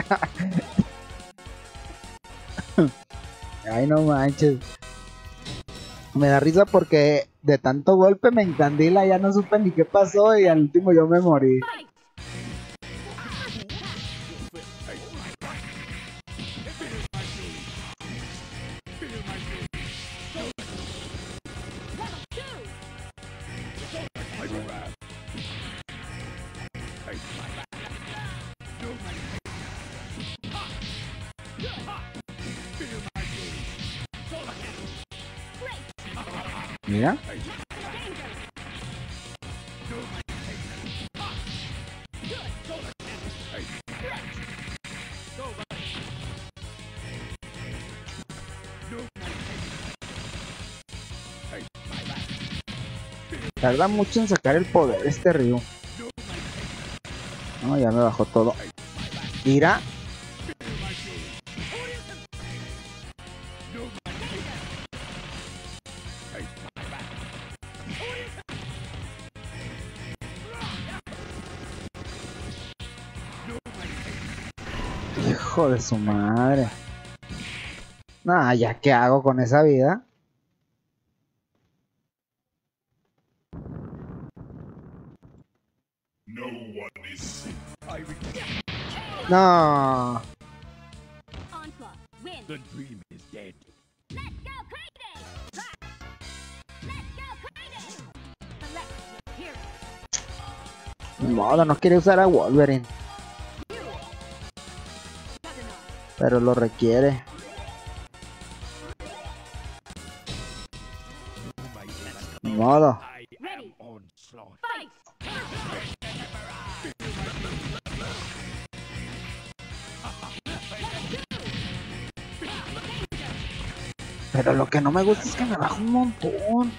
Ay, no manches. Me da risa porque de tanto golpe me encandila, ya no supe ni qué pasó y al último yo me morí. Mira. Tarda mucho en sacar el poder este Ryu. No, ya me bajó todo. Mira. Hijo de su madre. Nah, ya qué hago con esa vida. No. Onslaught. Win. The dream is dead. Let's go crazy. Let's go crazy. Select your hero. Ni modo, no quiere usar a Wolverine. Juggernaut. Pero lo requiere. Ni modo. Ready. Onslaught. Fight. Pero lo que no me gusta es que me baja un montón.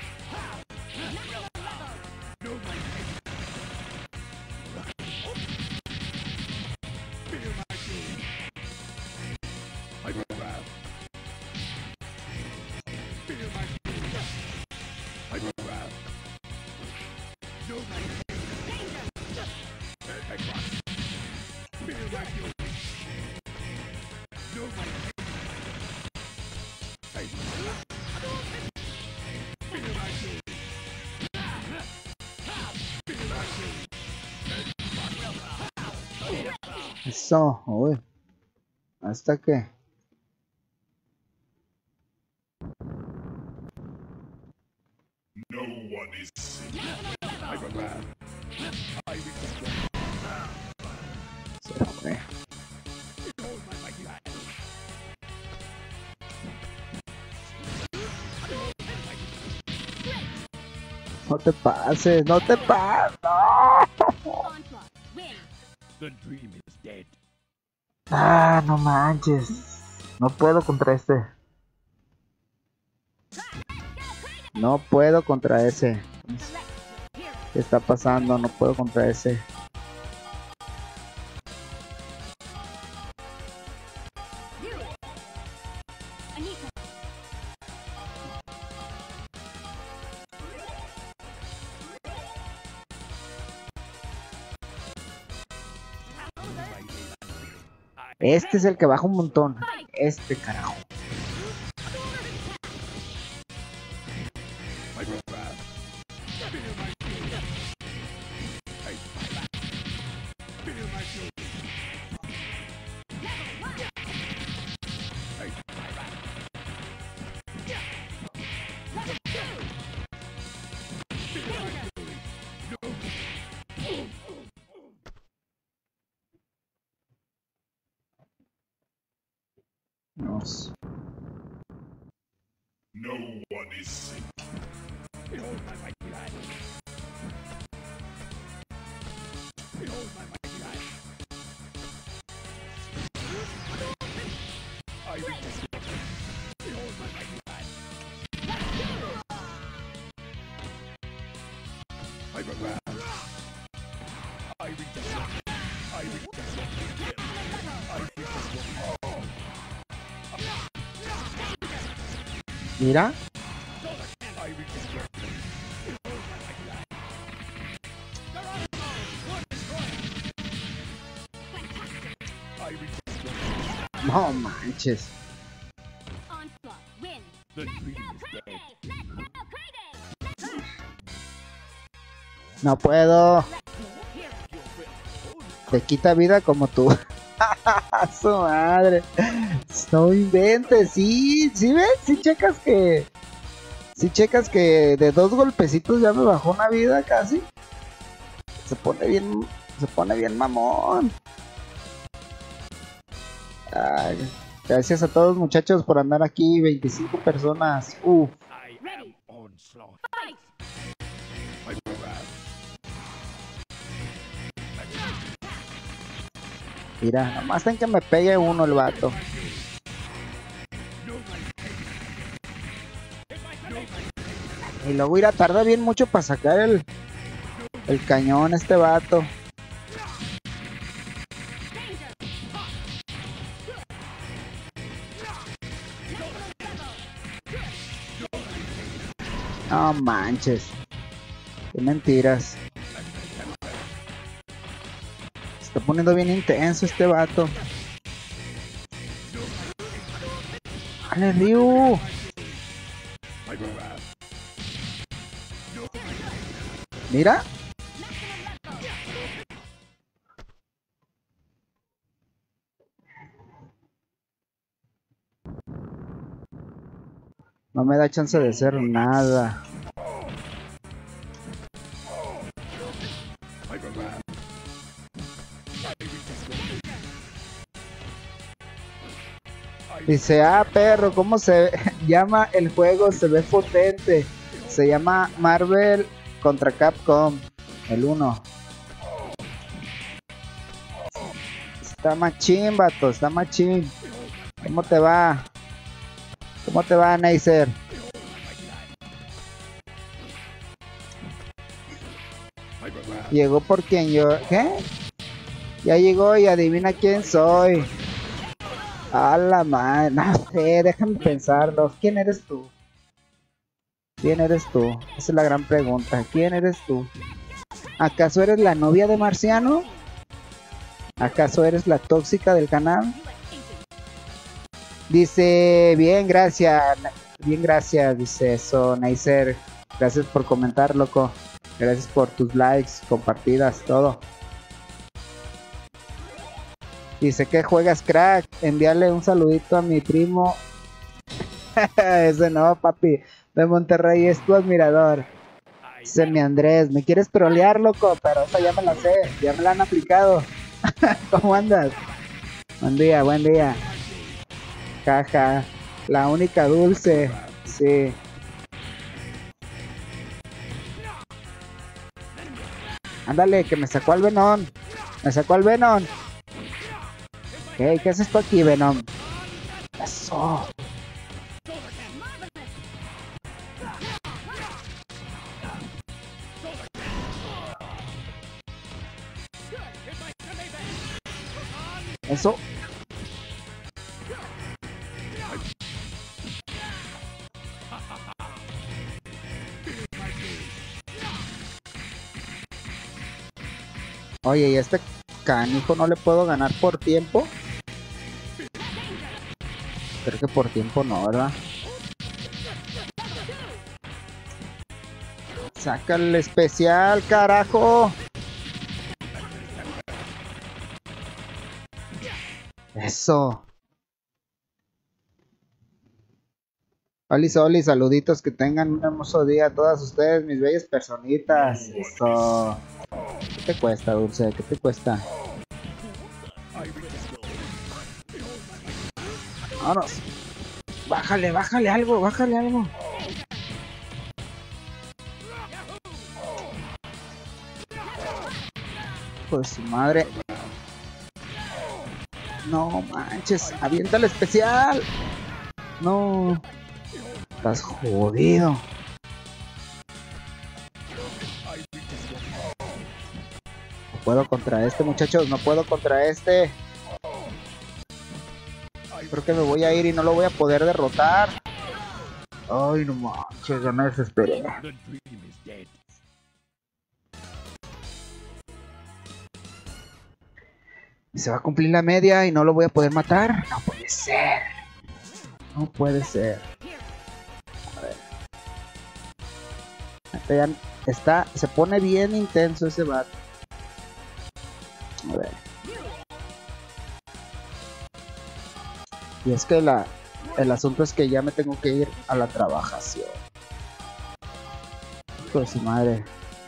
Eso, uy. Hasta que. No one is safe. Se fue. No te pases, no te pases. No. Onslaught. Win. The dream is dead. Ah, no manches. No puedo contra este. Let's go No puedo contra ese. ¿Qué está pasando? No puedo contra ese. Este es el que baja un montón. Este carajo. Nos. No one is safe. Behold my mighty eye. Behold my mighty eye. I witness it. Behold my mighty eye. I beware. I witness it. I witness it. I witness it. Mira. No manches. No puedo. Te quita vida como tú. Su madre. No inventes. Sí, sí ves, sí checas que. Sí checas que de dos golpecitos ya me bajó una vida casi. Se pone bien. Se pone bien mamón. Ay, gracias a todos muchachos por andar aquí. veinticinco personas. Uf. Mira, nomás ten que me pegue uno el vato. Y luego irá tarda bien mucho para sacar el el cañón este vato. No manches. Qué mentiras. Se está poniendo bien intenso este vato. ¡Dale, Ryu! Mira. No me da chance de hacer nada. Dice, ah, perro, ¿cómo se llama el juego? Se ve potente. Se llama Marvel contra Capcom, el uno. Está machín, vato, está machín. ¿Cómo te va? ¿Cómo te va, Neisser? Llegó por quien yo... ¿Qué? Ya llegó y adivina quién soy. A la madre, no sé, déjame pensarlo. ¿Quién eres tú? ¿Quién eres tú? Esa es la gran pregunta. ¿Quién eres tú? ¿Acaso eres la novia de Marciano? ¿Acaso eres la tóxica del canal? Dice, bien, gracias. Bien, gracias, dice eso, Neisser. Gracias por comentar, loco. Gracias por tus likes, compartidas, todo. Dice que juegas, crack. Envíale un saludito a mi primo. Ese no, papi. De Monterrey es tu admirador. Dice mi Andrés. Me quieres trolear, loco. Pero esa ya me la sé. Ya me la han aplicado. ¿Cómo andas? Buen día, buen día. Caja. La única dulce. Sí. Ándale, que me sacó al Venom. Me sacó al Venom. ¿Qué? ¿Qué haces tú aquí, Venom? Eso. Eso. Oye, ¿y este canijo no le puedo ganar por tiempo? Creo que por tiempo no, ¿verdad? Saca el especial, carajo. Eso. Oli, Oli, saluditos, que tengan un hermoso día a todas ustedes, mis bellas personitas. Eso. ¿Qué te cuesta, Dulce? ¿Qué te cuesta? Vámonos. Bájale, bájale algo, bájale algo. Pues su madre. No manches, avienta el especial. No. Estás jodido. No puedo contra este, muchachos. No puedo contra este. Creo que me voy a ir y no lo voy a poder derrotar. Ay, no manches, ya me desesperé. Se va a cumplir la media y no lo voy a poder matar. No puede ser. No puede ser. A ver. Este ya está, se pone bien intenso ese bat. A ver. Y es que la, el asunto es que ya me tengo que ir a la trabajación. Pues su madre.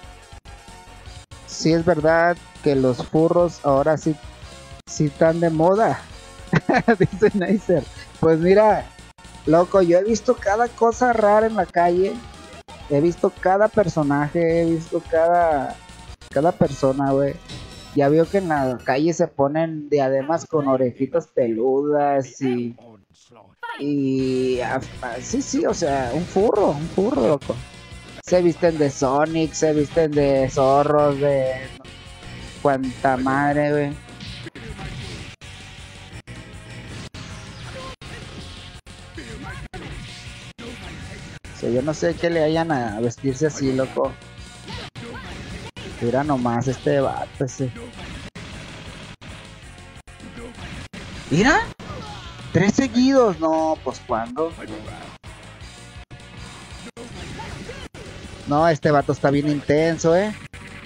Sí es verdad que los furros ahora sí, sí están de moda. Dice Neisser. Pues mira, loco, yo he visto cada cosa rara en la calle. He visto cada personaje, he visto cada, cada persona, güey. Ya veo que en la calle se ponen diademas con orejitas peludas y... Y... a- a- sí, sí, o sea, un furro, un furro, loco. Se visten de Sonic, se visten de zorros, de... cuanta madre, güey. O sea, yo no sé qué le hayan a vestirse así, loco. Mira nomás este vato ese. Mira, tres seguidos. No, pues ¿cuándo? No, este vato está bien intenso, eh.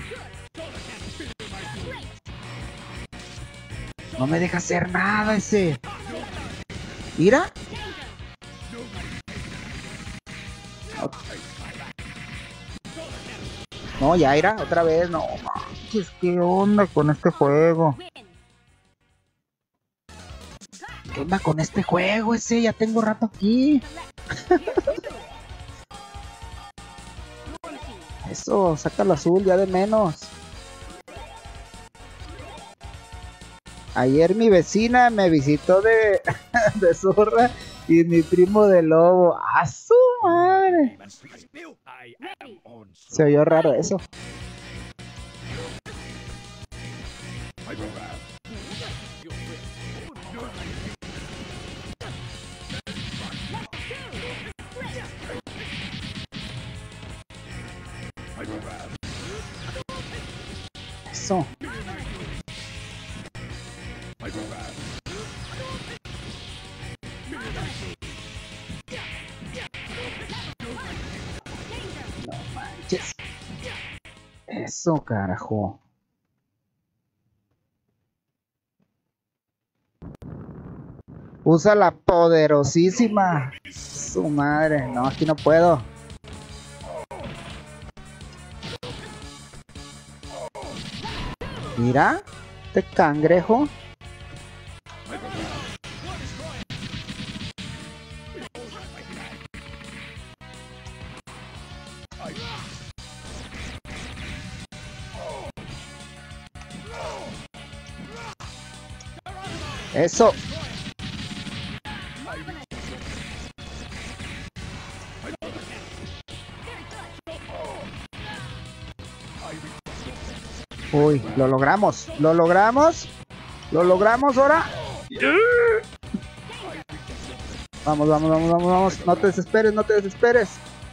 No me deja hacer nada ese. Mira. No, Yaira, otra vez. No manches, ¿qué onda con este juego? ¿Qué onda con este juego ese? Ya tengo rato aquí. Eso, saca el azul, ya de menos. Ayer mi vecina me visitó de, de zorra y mi primo de lobo. ¡A su madre! Se oyó raro eso. Eso. No manches. Eso, carajo. Usa la poderosísima. Su madre. No, aquí no puedo. Mira, este cangrejo. Eso. Uy, lo logramos, lo logramos. ¿Lo logramos ahora? Vamos, vamos, vamos, vamos, vamos. No te desesperes, no te desesperes.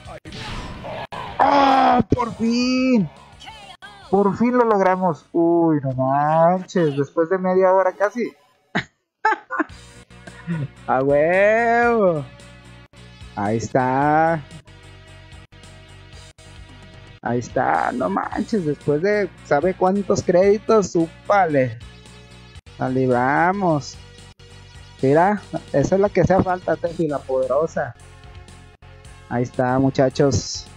¡Ah! ¡Por fin! Por fin lo logramos. Uy, no manches. Después de media hora casi. ¡A huevo! Ahí está. Ahí está. No manches. Después de... ¿Sabe cuántos créditos? ¡Súpale! La libramos. Mira, esa es la que hace falta, Tefi, la poderosa. Ahí está, muchachos.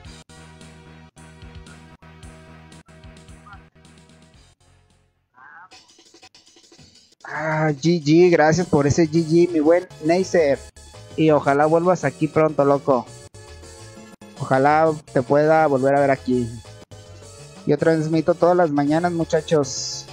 Ah, G G, gracias por ese G G, mi buen Neisser. Y ojalá vuelvas aquí pronto, loco. Ojalá te pueda volver a ver aquí. Yo transmito todas las mañanas, muchachos.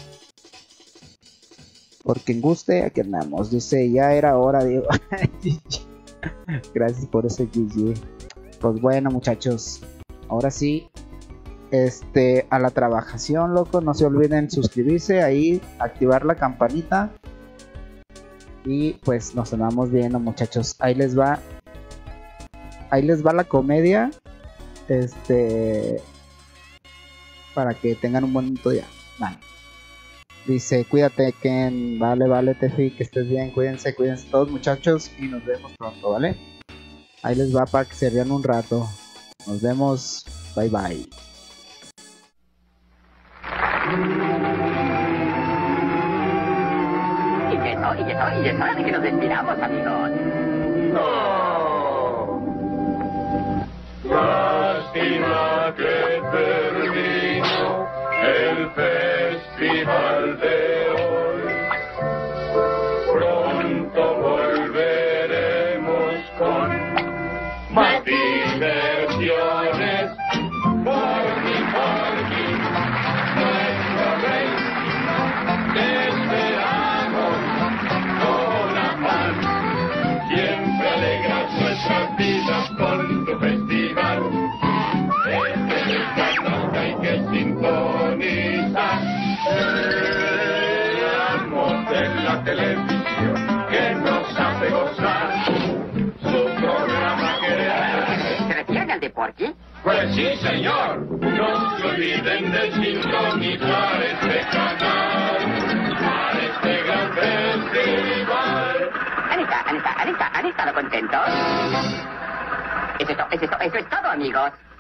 Por quien guste, aquí andamos. Dice, ya era hora, Diego. Gracias por ese G G. Pues bueno, muchachos. Ahora sí. Este, a la trabajación, loco. No se olviden suscribirse ahí, activar la campanita. Y pues nos andamos viendo, muchachos. Ahí les va. Ahí les va la comedia. Este. Para que tengan un buen día. Vale. Dice, cuídate, Ken. Vale, vale, Tefi, que estés bien. Cuídense, cuídense todos, muchachos. Y nos vemos pronto, ¿vale? Ahí les va para que se rían un rato. Nos vemos. Bye, bye. Y eso, y eso, y es hora de que nos despidamos, amigos. No. Lástima que terminó el festival de hoy. Pronto volveremos con más diversiones. Porky, Porky, nuestro rey, te esperamos con afán. Siempre alegras nuestras vidas con tu festival. Este es el canal que hay que sintonizar. Veamos en la televisión que nos hace gozar. Su programa que ¿Se refieren al de Porky? pues sí, señor. No se olviden de sintonizar este canal para este gran festival. ¿Han estado, han estado, han estado, han estado contentos? Eso es todo, eso es todo, eso es todo, amigos.